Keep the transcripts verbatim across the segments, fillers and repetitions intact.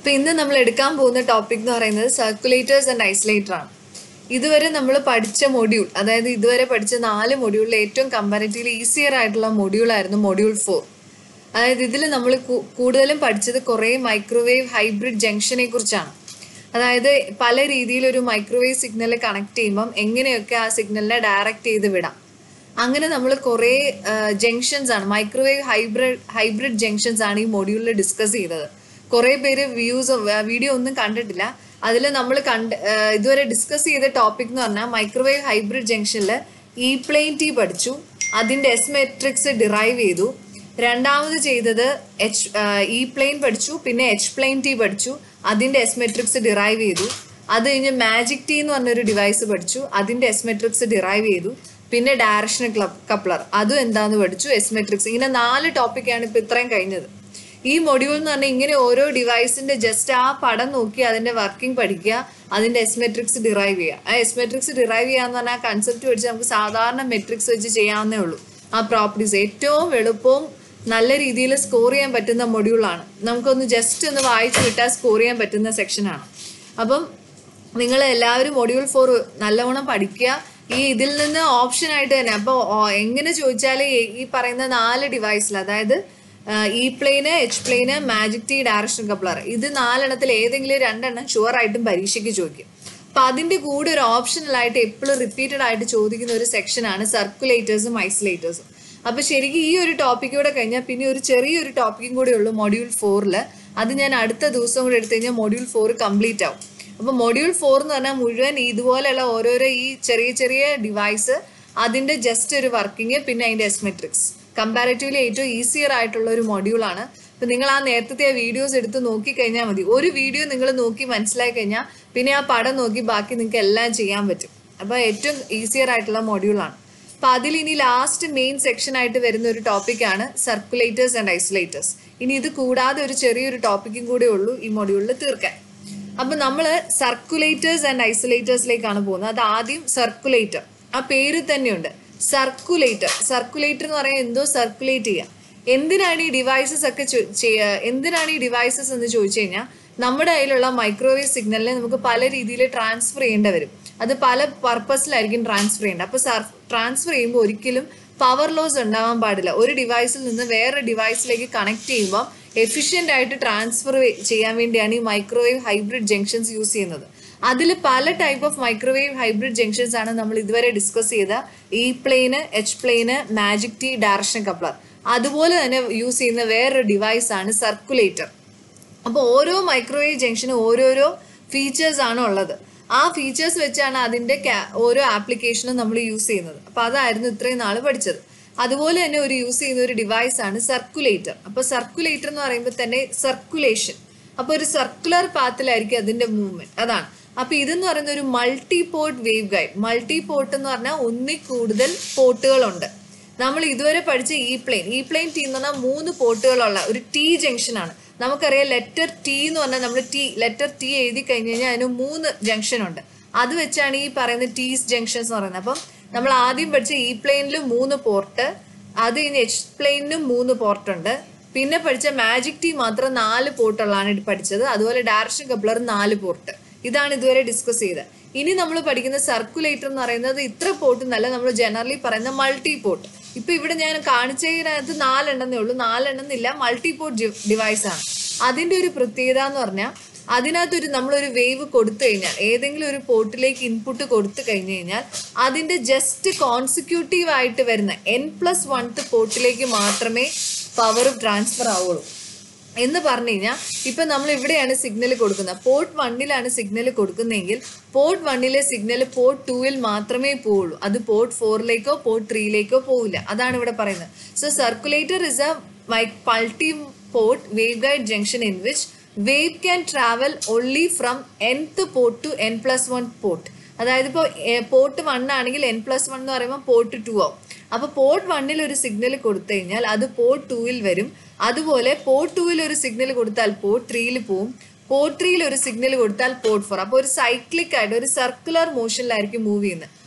അപ്പോൾ ഇന്ന് നമ്മൾ എടുക്കാൻ പോകുന്ന ടോപ്പിക് എന്ന് പറയുന്നത് സർക്കുലേറ്റേഴ്സ് ആൻഡ് ഐസൊലേറ്റർ ആണ്. ഇതുവരെ നമ്മൾ പഠിച്ച മൊഡ്യൂൾ, അതായത് ഇതുവരെ പഠിച്ച നാല് മൊഡ്യൂളിൽ ഏറ്റവും കമ്പാരിറ്റീവ്ലി ഈസിയർ ആയിട്ടുള്ള മൊഡ്യൂളായിരുന്നു മൊഡ്യൂൾ ഫോർ. അതായത് ഇതിൽ നമ്മൾ കൂടുതലും പഠിച്ചത് കുറേ മൈക്രോവേവ് ഹൈബ്രിഡ് ജംഗ്ഷനെ കുറിച്ചാണ്. അതായത് പല രീതിയിൽ ഒരു മൈക്രോവേവ് സിഗ്നൽ കണക്ട് ചെയ്യുമ്പം എങ്ങനെയൊക്കെ ആ സിഗ്നലിനെ ഡയറക്റ്റ് ചെയ്ത് വിടാം. അങ്ങനെ നമ്മൾ കുറേ ജംഗ്ഷൻസ് ആണ്, മൈക്രോവേവ് ഹൈബ്രിഡ് ഹൈബ്രിഡ് ജംഗ്ഷൻസ് ആണ് ഈ മൊഡ്യൂളിൽ ഡിസ്കസ് ചെയ്തത്. കുറേ പേര് വ്യൂസ് വീഡിയോ ഒന്നും കണ്ടിട്ടില്ല. അതിൽ നമ്മൾ കണ്ട് ഇതുവരെ ഡിസ്കസ് ചെയ്ത ടോപ്പിക് എന്ന് പറഞ്ഞാൽ മൈക്രോവേവ് ഹൈബ്രിഡ് ജംഗ്ഷനിൽ ഇ പ്ലെയിൻ ടി പഠിച്ചു, അതിൻ്റെ എസ് മെട്രിക്സ് ഡിറൈവ് ചെയ്തു. രണ്ടാമത് ചെയ്തത് എച്ച് ഇ പ്ലെയിൻ പഠിച്ചു, പിന്നെ എച്ച് പ്ലെയിൻ ടി പഠിച്ചു, അതിൻ്റെ എസ് മെട്രിക്സ് ഡിറൈവ് ചെയ്തു. അത് കഴിഞ്ഞ് മാജിക് ടി എന്ന് പറഞ്ഞൊരു ഡിവൈസ് പഠിച്ചു, അതിൻ്റെ എസ് മെട്രിക്സ് ഡിറൈവ് ചെയ്തു. പിന്നെ ഡയറക്ഷണൽ കപ്ലർ, അതും എന്താന്ന് പഠിച്ചു, എസ് മെട്രിക്സ്. ഇങ്ങനെ നാല് ടോപ്പിക്കാണ് ഇപ്പോൾ ഇത്രയും കഴിഞ്ഞത്. ഈ മൊഡ്യൂൾ എന്ന് പറഞ്ഞാൽ ഇങ്ങനെ ഓരോ ഡിവൈസിന്റെ ജസ്റ്റ് ആ പടം നോക്കി അതിന്റെ വർക്കിംഗ് പഠിക്കുക, അതിന്റെ എസ് മെട്രിക്സ് ഡിറൈവ് ചെയ്യുക. ആ എസ് മെട്രിക്സ് ഡിറൈവ് ചെയ്യാന്ന് പറഞ്ഞാൽ ആ കൺസെപ്റ്റ് വെച്ച് നമുക്ക് സാധാരണ മെട്രിക്സ് വെച്ച് ചെയ്യാവുന്നേ ഉള്ളൂ. ആ പ്രോപ്പർട്ടീസ് ഏറ്റവും എളുപ്പവും നല്ല രീതിയിൽ സ്കോർ ചെയ്യാൻ പറ്റുന്ന മൊഡ്യൂളാണ്. നമുക്കൊന്ന് ജസ്റ്റ് ഒന്ന് വായിച്ചു വിട്ടാൽ സ്കോർ ചെയ്യാൻ പറ്റുന്ന സെക്ഷനാണ്. അപ്പം നിങ്ങൾ എല്ലാവരും മൊഡ്യൂൾ ഫോർ നല്ലവണ്ണം പഠിക്കുക. ഈ ഇതിൽ നിന്ന് ഓപ്ഷൻ ആയിട്ട് തന്നെ അപ്പോൾ എങ്ങനെ ചോദിച്ചാൽ ഈ പറയുന്ന നാല് ഡിവൈസിൽ, അതായത് E plane, H plane, magic T, directional coupler, ഇത് നാലെണ്ണത്തിൽ ഏതെങ്കിലും രണ്ടെണ്ണം ഷുവർ ആയിട്ടും പരീക്ഷയ്ക്ക് ചോദിക്കും. അപ്പം അതിൻ്റെ കൂടെ ഒരു ഓപ്ഷണലായിട്ട് എപ്പോഴും റിപ്പീറ്റഡ് ആയിട്ട് ചോദിക്കുന്ന ഒരു സെക്ഷനാണ് സർക്കുലേറ്റേഴ്സും ഐസൊലേറ്റേഴ്സും. അപ്പോൾ ശരിക്കും ഈ ഒരു ടോപ്പിക് കൂടെ കഴിഞ്ഞാൽ പിന്നെ ഒരു ചെറിയൊരു ടോപ്പിക്കും കൂടെ ഉള്ളൂ മൊഡ്യൂൾ ഫോറിൽ. അത് ഞാൻ അടുത്ത ദിവസം കൂടെ എടുത്തു കഴിഞ്ഞാൽ മൊഡ്യൂൾ ഫോർ കംപ്ലീറ്റ് ആവും. അപ്പോൾ മൊഡ്യൂൾ ഫോർ എന്ന് പറഞ്ഞാൽ മുഴുവൻ ഇതുപോലെയുള്ള ഓരോരോ ഈ ചെറിയ ചെറിയ ഡിവൈസ്, അതിൻ്റെ ജസ്റ്റ് ഒരു വർക്കിംഗ്, പിന്നെ അതിൻ്റെ എസ് മെട്രിക്സ്, കമ്പാരിറ്റീവ്ലി ഏറ്റവും ഈസിയർ ആയിട്ടുള്ള ഒരു മൊഡ്യൂളാണ്. അപ്പം നിങ്ങൾ ആ നേരത്തെ വീഡിയോസ് എടുത്ത് നോക്കിക്കഴിഞ്ഞാൽ മതി. ഒരു വീഡിയോ നിങ്ങൾ നോക്കി മനസ്സിലാക്കി കഴിഞ്ഞാൽ പിന്നെ ആ പടം നോക്കി ബാക്കി നിങ്ങൾക്ക് എല്ലാം ചെയ്യാൻ പറ്റും. അപ്പോൾ ഏറ്റവും ഈസിയർ ആയിട്ടുള്ള മൊഡ്യൂളാണ്. അപ്പം അതിൽ ഇനി ലാസ്റ്റ് മെയിൻ സെക്ഷൻ ആയിട്ട് വരുന്ന ഒരു ടോപ്പിക്കാണ് സർക്കുലേറ്റേഴ്സ് ആൻഡ് ഐസൊലേറ്റേഴ്സ്. ഇനി ഇത് കൂടാതെ ഒരു ചെറിയൊരു ടോപ്പിക്കും കൂടെ ഉള്ളൂ ഈ മൊഡ്യൂളിൽ തീർക്കാൻ. അപ്പം നമ്മൾ സർക്കുലേറ്റേഴ്സ് ആൻഡ് ഐസൊലേറ്റേഴ്സിലേക്കാണ് പോകുന്നത്. അത് ആദ്യം സർക്കുലേറ്റർ, ആ പേര് തന്നെയുണ്ട് സർക്കുലേറ്റർ. സർക്കുലേറ്റർ എന്ന് പറയാൻ എന്തോ സർക്കുലേറ്റ് ചെയ്യുക. എന്തിനാണ് ഈ ഡിവൈസസ് ഒക്കെ ചെയ്യുക, എന്തിനാണ് ഈ ഡിവൈസസ് എന്ന് ചോദിച്ചു കഴിഞ്ഞാൽ നമ്മുടെ കയ്യിലുള്ള മൈക്രോവേവ് സിഗ്നലിനെ നമുക്ക് പല രീതിയിൽ ട്രാൻസ്ഫർ ചെയ്യേണ്ടി വരും. അത് പല പർപ്പസിലായിരിക്കും ട്രാൻസ്ഫർ ചെയ്യേണ്ടത്. അപ്പോൾ സർ ട്രാൻസ്ഫർ ചെയ്യുമ്പോൾ ഒരിക്കലും പവർ ലോസ് ഉണ്ടാവാൻ പാടില്ല. ഒരു ഡിവൈസിൽ നിന്ന് വേറെ ഡിവൈസിലേക്ക് കണക്ട് ചെയ്യുമ്പോൾ എഫിഷ്യൻ്റ് ആയിട്ട് ട്രാൻസ്ഫർ ചെയ്യാൻ വേണ്ടിയാണ് ഈ മൈക്രോവേവ് ഹൈബ്രിഡ് ജംഗ്ഷൻസ് യൂസ് ചെയ്യുന്നത്. അതിൽ പല type of microwave hybrid junctions ആണ് നമ്മൾ ഇതുവരെ ഡിസ്കസ് ചെയ്ത E plane, H plane, magic T, directional coupler. അതുപോലെ തന്നെ യൂസ് ചെയ്യുന്ന വേറൊരു ഡിവൈസാണ് സർക്കുലേറ്റർ. അപ്പോൾ ഓരോ മൈക്രോവേവ് ജംഗ്ഷനും ഓരോരോ ഫീച്ചേഴ്സ് ആണ് ഉള്ളത്. ആ ഫീച്ചേഴ്സ് വെച്ചാണ് അതിൻ്റെ ഓരോ ആപ്ലിക്കേഷനും നമ്മൾ യൂസ് ചെയ്യുന്നത്. അപ്പോൾ അതായിരുന്നു ഇത്രയും നാൾ പഠിച്ചത്. അതുപോലെ തന്നെ ഒരു യൂസ് ചെയ്യുന്ന ഒരു ഡിവൈസാണ് സർക്കുലേറ്റർ. അപ്പോൾ സർക്കുലേറ്റർ എന്ന് പറയുമ്പോൾ തന്നെ സർക്കുലേഷൻ, അപ്പോൾ ഒരു സർക്കുലർ പാത്തിലായിരിക്കും അതിൻ്റെ മൂവ്മെൻറ്റ്, അതാണ്. അപ്പോൾ ഇതെന്ന് പറയുന്ന ഒരു multi port wave guide. Multi port എന്ന് പറഞ്ഞാൽ ഒന്നിൽ കൂടുതൽ പോർട്ടുകളുണ്ട്. നമ്മൾ ഇതുവരെ പഠിച്ച E plane, E plane T എന്ന് പറഞ്ഞാൽ മൂന്ന് പോർട്ടുകളുള്ള ഒരു ടി ജംഗ്ഷനാണ്. നമുക്കറിയാം ലെറ്റർ ടി എന്ന് പറഞ്ഞാൽ നമ്മൾ ടി ലെറ്റർ ടി എഴുതി കഴിഞ്ഞ് കഴിഞ്ഞാൽ അതിന് മൂന്ന് ജംഗ്ഷൻ ഉണ്ട്. അത് വെച്ചാണ് ഈ പറയുന്ന ടീസ് ജംഗ്ഷൻസ് എന്ന് പറയുന്നത്. അപ്പം നമ്മൾ ആദ്യം പഠിച്ച ഇ പ്ലെയിനിലും മൂന്ന് പോർട്ട്, അത് കഴിഞ്ഞ് എച്ച് പ്ലെയിനിലും മൂന്ന് പോർട്ടുണ്ട്. പിന്നെ പഠിച്ച മാജിക് ടി മാത്രം നാല് പോർട്ടുള്ളതാണ് പഠിച്ചത്. അതുപോലെ ഡയറക്ഷണൽ കപ്ലർ നാല് പോർട്ട്. ഇതാണ് ഇതുവരെ ഡിസ്കസ് ചെയ്തത്. ഇനി നമ്മൾ പഠിക്കുന്ന സർക്കുലേറ്റർ എന്ന് പറയുന്നത് ഇത്ര പോർട്ട് എന്നല്ല, നമ്മൾ ജനറലി പറയുന്ന മൾട്ടി പോർട്ട്. ഇപ്പൊ ഇവിടെ ഞാൻ കാണിച്ചതിനകത്ത് നാലെണ്ണന്നേ ഉള്ളൂ, നാലെണ്ണമെന്നില്ല, മൾട്ടി പോർട്ട് ഡിവൈസ് ആണ്. അതിൻ്റെ ഒരു പ്രത്യേകത എന്ന് പറഞ്ഞാൽ അതിനകത്തൊരു നമ്മളൊരു വേവ് കൊടുത്തു കഴിഞ്ഞാൽ, ഏതെങ്കിലും ഒരു പോർട്ടിലേക്ക് ഇൻപുട്ട് കൊടുത്തു കഴിഞ്ഞു കഴിഞ്ഞാൽ അതിൻ്റെ ജസ്റ്റ് കോൺസിക്യൂട്ടീവ് ആയിട്ട് വരുന്ന എൻ പ്ലസ് വൺത്ത് പോർട്ടിലേക്ക് മാത്രമേ പവർ ട്രാൻസ്ഫർ ആവുള്ളൂ എന്ന് പറഞ്ഞു കഴിഞ്ഞാൽ, ഇപ്പം നമ്മൾ ഇവിടെയാണ് സിഗ്നൽ കൊടുക്കുന്നത്, പോർട്ട് വണ്ണിലാണ് സിഗ്നൽ കൊടുക്കുന്നതെങ്കിൽ പോർട്ട് വണ്ണിലെ സിഗ്നൽ പോർട്ട് ടൂവിൽ മാത്രമേ പോവുള്ളൂ. അത് പോർട്ട് ഫോറിലേക്കോ പോർട്ട് ത്രീയിലേക്കോ പോവില്ല. അതാണ് ഇവിടെ പറയുന്നത്. So circulator is a multi port wave guide junction in which wave can travel only from nth port to n plus one port. അതായത് ഇപ്പോൾ പോർട്ട് വൺ ആണെങ്കിൽ എൻ പ്ലസ് വൺ എന്ന് പറയുമ്പോൾ പോർട്ട് ടു ആവും. അപ്പോൾ പോർട്ട് വണ്ണിൽ ഒരു signal കൊടുത്തു കഴിഞ്ഞാൽ അത് പോർട്ട് ടൂവിൽ വരും. അതുപോലെ പോർട്ട് ടൂവിൽ ഒരു സിഗ്നൽ കൊടുത്താൽ പോർട്ട് ത്രീയിൽ പോവും. പോർട്ട് ത്രീയിൽ ഒരു സിഗ്നൽ കൊടുത്താൽ പോർട്ട് ഫോർ. അപ്പോൾ ഒരു സൈക്ലിക് ആയിട്ട് ഒരു സർക്കുലർ മോഷനിലായിരിക്കും മൂവ് ചെയ്യുന്നത്.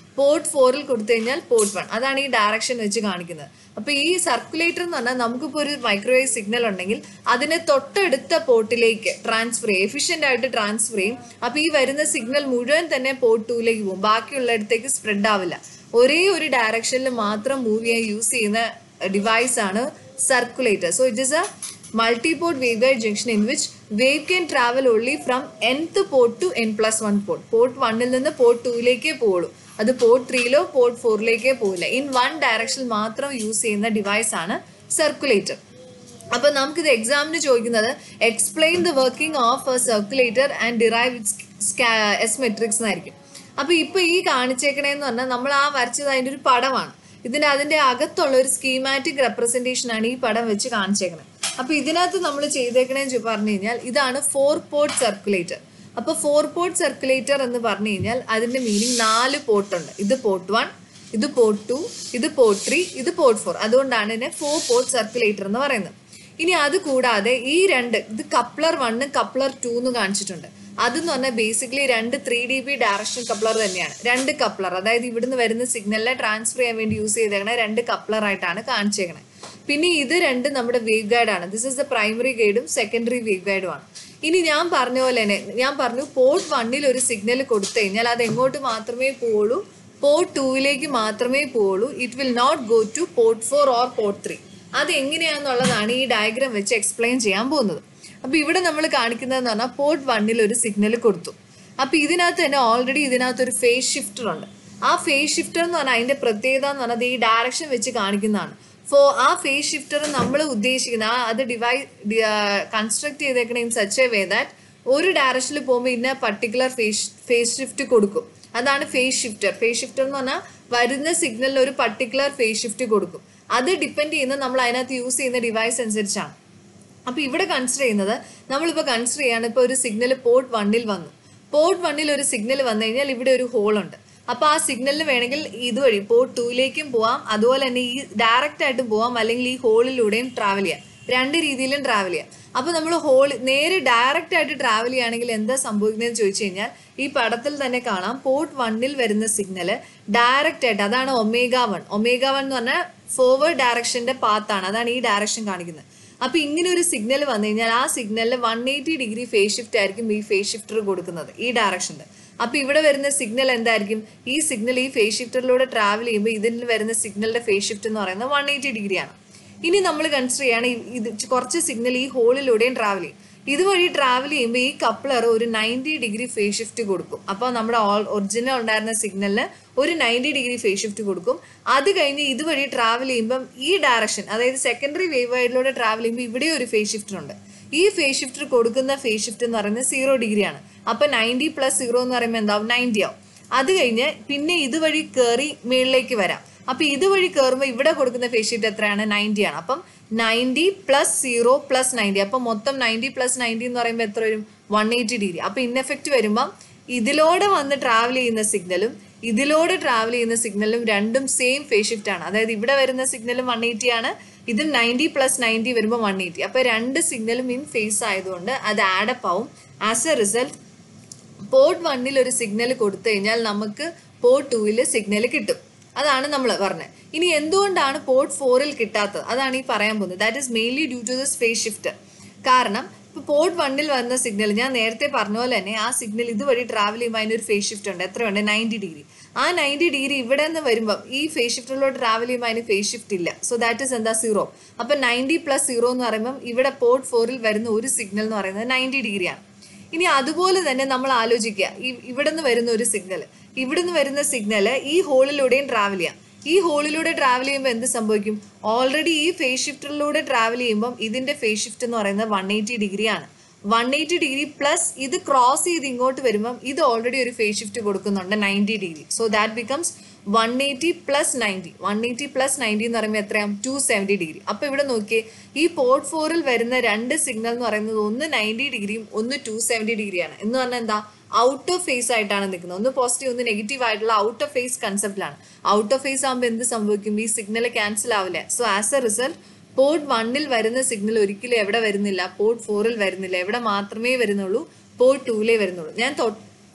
പോർട്ട് ഫോറിൽ കൊടുത്തു കഴിഞ്ഞാൽ പോർട്ട് വൺ. അതാണ് ഈ ഡയറക്ഷൻ വെച്ച് കാണിക്കുന്നത്. അപ്പൊ ഈ സർക്കുലേറ്റർ എന്ന് പറഞ്ഞാൽ നമുക്കിപ്പോൾ ഒരു മൈക്രോവേവ് സിഗ്നൽ ഉണ്ടെങ്കിൽ അതിനെ തൊട്ടടുത്ത പോർട്ടിലേക്ക് ട്രാൻസ്ഫർ ചെയ്യും, എഫിഷ്യൻ്റ് ആയിട്ട് ട്രാൻസ്ഫർ ചെയ്യും. അപ്പൊ ഈ വരുന്ന സിഗ്നൽ മുഴുവൻ തന്നെ പോർട്ട് ടൂയിലേക്ക് പോകും, ബാക്കിയുള്ളിടത്തേക്ക് സ്പ്രെഡ് ആവില്ല. ഒരേ ഒരു ഡയറക്ഷനിൽ മാത്രം മൂവ് ചെയ്യാൻ യൂസ് ചെയ്യുന്ന ഡിവൈസ് ആണ് circulator. So it is a multi-port waveguide junction in which wave can travel only from nth port to n plus one port. Port വണ്ണിൽ നിന്ന് പോർട്ട് ടൂയിലേക്കേ പോകുള്ളൂ, അത് പോർട്ട് ത്രീയിലോ പോർട്ട് ഫോറിലേക്കേ പോകില്ല. ഇൻ വൺ ഡയറക്ഷനിൽ മാത്രം യൂസ് ചെയ്യുന്ന ഡിവൈസ് ആണ് സർക്കുലേറ്റർ. അപ്പൊ നമുക്കിത് എക്സാമിന് ചോദിക്കുന്നത് explain the working of a circulator and derive its S matrix എന്നായിരിക്കും. അപ്പൊ ഇപ്പൊ ഈ കാണിച്ചേക്കണേന്ന് പറഞ്ഞാൽ നമ്മൾ ആ വരച്ചത് അതിൻ്റെ ഒരു പടമാണ്. ഇതിന്റെ അതിന്റെ അകത്തുള്ള ഒരു സ്കീമാറ്റിക് റെപ്രസെന്റേഷൻ ആണ് ഈ പടം വെച്ച് കാണിച്ചേക്കണത്. അപ്പൊ ഇതിനകത്ത് നമ്മൾ ചെയ്തേക്കണേന്ന് പറഞ്ഞു കഴിഞ്ഞാൽ ഇതാണ് ഫോർ പോർട്ട് സർക്കുലേറ്റർ. അപ്പൊ ഫോർ പോർട്ട് സർക്കുലേറ്റർ എന്ന് പറഞ്ഞു കഴിഞ്ഞാൽ അതിന്റെ മീനിങ് നാല് പോർട്ട് ഉണ്ട്. ഇത് പോർട്ട് വൺ, ഇത് പോർട്ട് ടു, ഇത് പോർട്ട് ത്രീ, ഇത് പോർട്ട് ഫോർ. അതുകൊണ്ടാണ് ഇതിനെ ഫോർ പോർട്ട് സർക്കുലേറ്റർ എന്ന് പറയുന്നത്. ഇനി അത് കൂടാതെ ഈ രണ്ട്, ഇത് കപ്ലർ വണ്ണ് കപ്ലർ ടു എന്ന് കാണിച്ചിട്ടുണ്ട്. അതെന്ന് പറഞ്ഞാൽ ബേസിക്കലി രണ്ട് three D B direction coupler തന്നെയാണ്. രണ്ട് കപ്ലർ, അതായത് ഇവിടുന്ന് വരുന്ന സിഗ്നലിനെ ട്രാൻസ്ഫർ ചെയ്യാൻ വേണ്ടി യൂസ് ചെയ്തേക്കണ രണ്ട് കപ്ലർ ആയിട്ടാണ് കാണിച്ചേക്കണേ. പിന്നെ ഇത് രണ്ടും നമ്മുടെ വേവ് ഗൈഡ് ആണ്. ദിസ് ഇസ് ദ പ്രൈമറി ഗൈഡും സെക്കൻഡറി വേവ് ഗൈഡും ആണ്. ഇനി ഞാൻ പറഞ്ഞ പോലെ തന്നെ ഞാൻ പറഞ്ഞു പോർട്ട് വണ്ണിൽ ഒരു സിഗ്നൽ കൊടുത്തു കഴിഞ്ഞാൽ അത് എങ്ങോട്ട് മാത്രമേ പോവുള്ളൂ, പോർട്ട് ടൂവിലേക്ക് മാത്രമേ പോവുള്ളൂ. It will not go to port four or port three. അത് എങ്ങനെയാണെന്നുള്ളതാണ് ഈ ഡയഗ്രാം വെച്ച് എക്സ്പ്ലെയിൻ ചെയ്യാൻ പോകുന്നത്. അപ്പൊ ഇവിടെ നമ്മൾ കാണിക്കുന്നതെന്ന് പറഞ്ഞാൽ പോർട്ട് വണ്ണിൽ ഒരു സിഗ്നൽ കൊടുത്തു. അപ്പൊ ഇതിനകത്ത് തന്നെ ഓൾറെഡി ഇതിനകത്ത് ഒരു ഫേസ് ഷിഫ്റ്റർ ഉണ്ട്. ആ ഫേസ് ഷിഫ്റ്റർ എന്ന് പറഞ്ഞാൽ അതിന്റെ പ്രത്യേകത എന്ന് പറഞ്ഞാൽ ഈ ഡയറക്ഷൻ വെച്ച് കാണിക്കുന്നതാണ്. ഫോ ആ ഫേസ് ഷിഫ്റ്റർ നമ്മൾ ഉദ്ദേശിക്കുന്ന ആ അത് ഡിവൈ കൺസ്ട്രക്ട് ചെയ്തേക്കണ in such a way that ഒരു ഡയറക്ഷനിൽ പോകുമ്പോൾ ഇന്ന പർട്ടിക്കുലർ ഫേസ് ഫേസ് ഷിഫ്റ്റ് കൊടുക്കും. അതാണ് ഫേസ് ഷിഫ്റ്റർ. ഫേസ് ഷിഫ്റ്റർ എന്ന് പറഞ്ഞാൽ വരുന്ന സിഗ്നലിൽ ഒരു പർട്ടിക്കുലർ ഫേസ് ഷിഫ്റ്റ് കൊടുക്കും. അത് ഡിപ്പെൻഡ് ചെയ്യുന്നത് നമ്മൾ അതിനകത്ത് യൂസ് ചെയ്യുന്ന ഡിവൈസ് അനുസരിച്ചാണ്. അപ്പോൾ ഇവിടെ കൺസിഡർ ചെയ്യുന്നത് നമ്മളിപ്പോൾ കൺസിഡർ ചെയ്യാണ്, ഇപ്പോൾ ഒരു സിഗ്നൽ പോർട്ട് വണ്ണിൽ വന്നു. പോർട്ട് വണ്ണിൽ ഒരു സിഗ്നൽ വന്നു കഴിഞ്ഞാൽ ഇവിടെ ഒരു ഹോൾ ഉണ്ട്. അപ്പോൾ ആ സിഗ്നലിന് വേണമെങ്കിൽ ഇതുവഴി പോർട്ട് ടൂയിലേക്കും പോവാം, അതുപോലെ തന്നെ ഈ ഡയറക്റ്റ് ആയിട്ടും പോവാം, അല്ലെങ്കിൽ ഈ ഹോളിലൂടെയും ട്രാവൽ ചെയ്യാം. രണ്ട് രീതിയിലും ട്രാവൽ ചെയ്യാം. അപ്പോൾ നമ്മൾ ഹോൾ നേരെ ഡയറക്റ്റ് ആയിട്ട് ട്രാവൽ ചെയ്യുകയാണെങ്കിൽ എന്താ സംഭവിക്കുന്നതെന്ന് ചോദിച്ചു കഴിഞ്ഞാൽ ഈ പടത്തിൽ തന്നെ കാണാം. പോർട്ട് വണ്ണിൽ വരുന്ന സിഗ്നൽ ഡയറക്റ്റ് ആയിട്ട്, അതാണ് ഒമേഗ വൺ. ഒമേഗ വൺ എന്ന് പറഞ്ഞാൽ ഫോർവേഡ് ഡയറക്ഷന്റെ പാത്താണ്, അതാണ് ഈ ഡയറക്ഷൻ കാണിക്കുന്നത്. അപ്പൊ ഇങ്ങനെ ഒരു സിഗ്നൽ വന്നു കഴിഞ്ഞാൽ ആ സിഗ്നലിൽ one eighty degree phase shift ആയിരിക്കും ഈ ഫേസ് ഷിഫ്റ്റർ കൊടുക്കുന്നത് ഈ ഡയറക്ഷനിൽ. അപ്പൊ ഇവിടെ വരുന്ന സിഗ്നൽ എന്തായിരിക്കും? ഈ സിഗ്നൽ ഈ ഫേസ് ഷിഫ്റ്ററിലൂടെ ട്രാവൽ ചെയ്യുമ്പോൾ ഇതിൽ വരുന്ന സിഗ്നലിന്റെ ഫേസ് ഷിഫ്റ്റ് എന്ന് പറയുന്നത് വൺ എയ്റ്റി ഡിഗ്രിയാണ്. ഇനി നമ്മൾ കൺസിഡർ ചെയ്യാണ് ഇത് കുറച്ച് സിഗ്നൽ ഈ ഹോളിലൂടെയും ട്രാവൽ ചെയ്യും. ഇതുവഴി ട്രാവൽ ചെയ്യുമ്പോൾ ഈ കപ്ലർ ഒരു നയൻറ്റി ഡിഗ്രി ഫേസ് ഷിഫ്റ്റ് കൊടുക്കും. അപ്പോൾ നമ്മുടെ ഒറിജിനൽ ഉണ്ടായിരുന്ന സിഗ്നലിന് ഒരു നയൻറ്റി ഡിഗ്രി ഫേസ് ഷിഫ്റ്റ് കൊടുക്കും. അത് കഴിഞ്ഞ് ഇതുവഴി ട്രാവൽ ചെയ്യുമ്പം ഈ ഡയറക്ഷൻ, അതായത് സെക്കൻഡറി വേവ് ഗൈഡിലൂടെ ട്രാവൽ ചെയ്യുമ്പോൾ ഇവിടെ ഒരു ഫേസ് ഷിഫ്റ്റർ ഉണ്ട്. ഈ ഫേസ് ഷിഫ്റ്റർ കൊടുക്കുന്ന ഫേസ് ഷിഫ്റ്റ് എന്ന് പറയുന്നത് സീറോ ഡിഗ്രിയാണ്. അപ്പൊ നയൻറ്റി പ്ലസ് സീറോ എന്ന് പറയുമ്പോൾ എന്താവും? നയൻറ്റി ആവും. അത് കഴിഞ്ഞ് പിന്നെ ഇതുവഴി കയറി മേളിലേക്ക് വരാം. അപ്പൊ ഇതുവഴി കയറുമ്പോൾ ഇവിടെ കൊടുക്കുന്ന ഫേസ് ഷിഫ്റ്റ് എത്രയാണ്? നയൻറ്റി ആണ്. അപ്പം ninety plus zero plus ninety, അപ്പം മൊത്തം നയൻറ്റി പ്ലസ് നയൻറ്റി എന്ന് പറയുമ്പോൾ എത്ര വരും? One eighty degree. അപ്പൊ ഇൻ എഫക്റ്റ് വരുമ്പം ഇതിലൂടെ വന്ന് ട്രാവൽ ചെയ്യുന്ന സിഗ്നലും ഇതിലൂടെ ട്രാവൽ ചെയ്യുന്ന സിഗ്നലും രണ്ടും സെയിം ഫേസ് ഷിഫ്റ്റ് ആണ്. അതായത് ഇവിടെ വരുന്ന സിഗ്നലും വൺ എയ്റ്റി ആണ്, ഇതും നയൻറ്റി പ്ലസ് നയൻറ്റി വരുമ്പോൾ വൺ എയ്റ്റി. അപ്പൊ രണ്ട് സിഗ്നലും ഇൻ ഫേസ് ആയതുകൊണ്ട് അത് ആഡപ്പ് ആവും. ആസ് എ റിസൾട്ട് പോർട്ട് വണ്ണിൽ ഒരു സിഗ്നൽ കൊടുത്തു കഴിഞ്ഞാൽ നമുക്ക് പോർട്ട് ടൂവിൽ സിഗ്നൽ കിട്ടും. അതാണ് നമ്മൾ പറഞ്ഞത്. ഇനി എന്തുകൊണ്ടാണ് പോർട്ട് ഫോറിൽ കിട്ടാത്തത്? അതാണ് ഈ പറയാൻ പോകുന്നത്. That is mainly due to this phase shift. കാരണം ഇപ്പോൾ പോർട്ട് വണ്ണിൽ വരുന്ന സിഗ്നൽ ഞാൻ നേരത്തെ പറഞ്ഞ പോലെ തന്നെ ആ സിഗ്നൽ ഇതുവഴി ട്രാവൽ ചെയ്യുമ്പോൾ അതിനൊരു ഫേസ് ഷിഫ്റ്റ് ഉണ്ട്. എത്രയുണ്ട്? Ninety degree. ആ നയൻറ്റി ഡിഗ്രി ഇവിടെ നിന്ന് വരുമ്പോൾ ഈ ഫേസ് ഷിഫ്റ്റിലോട്ട് ട്രാവൽ ചെയ്യുമ്പോൾ അതിന് ഫേസ് ഷിഫ്റ്റ് ഇല്ല. സോ ദാറ്റ് ഈസ് എന്താ? സീറോ. അപ്പം നയൻറ്റി പ്ലസ് സീറോ എന്ന് പറയുമ്പം ഇവിടെ പോർട്ട് ഫോറിൽ വരുന്ന ഒരു സിഗ്നൽ എന്ന് പറയുന്നത് നയൻറ്റി ഡിഗ്രിയാണ്. ഇനി അതുപോലെ തന്നെ നമ്മൾ ആലോചിക്കുക, ഈ ഇവിടെ നിന്ന് വരുന്ന ഒരു സിഗ്നൽ, ഇവിടെ നിന്ന് വരുന്ന സിഗ്നൽ ഈ ഹോളിലൂടെയും ട്രാവൽ ചെയ്യാം. ഈ ഹോളിലൂടെ ട്രാവൽ ചെയ്യുമ്പോൾ എന്ത് സംഭവിക്കും? ഓൾറെഡി ഈ ഫേസ് ഷിഫ്റ്ററിലൂടെ ട്രാവൽ ചെയ്യുമ്പം ഇതിന്റെ ഫേസ് ഷിഫ്റ്റ് എന്ന് പറയുന്നത് വൺ എയ്റ്റി ഡിഗ്രി ആണ്. വൺ എയ്റ്റി ഡിഗ്രി പ്ലസ് ഇത് ക്രോസ് ചെയ്ത് ഇങ്ങോട്ട് വരുമ്പം ഇത് ഓൾറെഡി ഒരു ഫേസ് ഷിഫ്റ്റ് കൊടുക്കുന്നുണ്ട് ninety degree. So that becomes one eighty plus ninety. One eighty plus ninety എന്ന് പറയുമ്പോൾ എത്രയാണ്? Two seventy degree. അപ്പൊ ഇവിടെ നോക്കിയേ, ഈ പോർട്ട് ഫോറിൽ വരുന്ന രണ്ട് സിഗ്നൽ എന്ന് പറയുന്നത് ഒന്ന് നയൻറ്റി ഡിഗ്രിയും ഒന്ന് ടു സെവൻറ്റി ഡിഗ്രിയാണ്. എന്ന് പറഞ്ഞാൽ എന്താ? ഔട്ട് ഓഫ് ഫേസ് ആയിട്ടാണ് നിൽക്കുന്നത്. ഒന്ന് പോസിറ്റീവ് ഒന്ന് നെഗറ്റീവ് ആയിട്ടുള്ള ഔട്ട് ഓഫ് ഫേസ് കൺസെപ്റ്റിലാണ്. ഔട്ട് ഓഫ് ഫേസ് ആകുമ്പോൾ എന്ത് സംഭവിക്കും? ഈ സിഗ്നൽ ക്യാൻസൽ ആവില്ല. So as a result port വണ്ണിൽ വരുന്ന സിഗ്നൽ ഒരിക്കലും എവിടെ വരുന്നില്ല? പോർട്ട് ഫോറിൽ വരുന്നില്ല. എവിടെ മാത്രമേ വരുന്നുള്ളൂ? പോർട്ട് ടൂവിലേ വരുന്നുള്ളൂ. ഞാൻ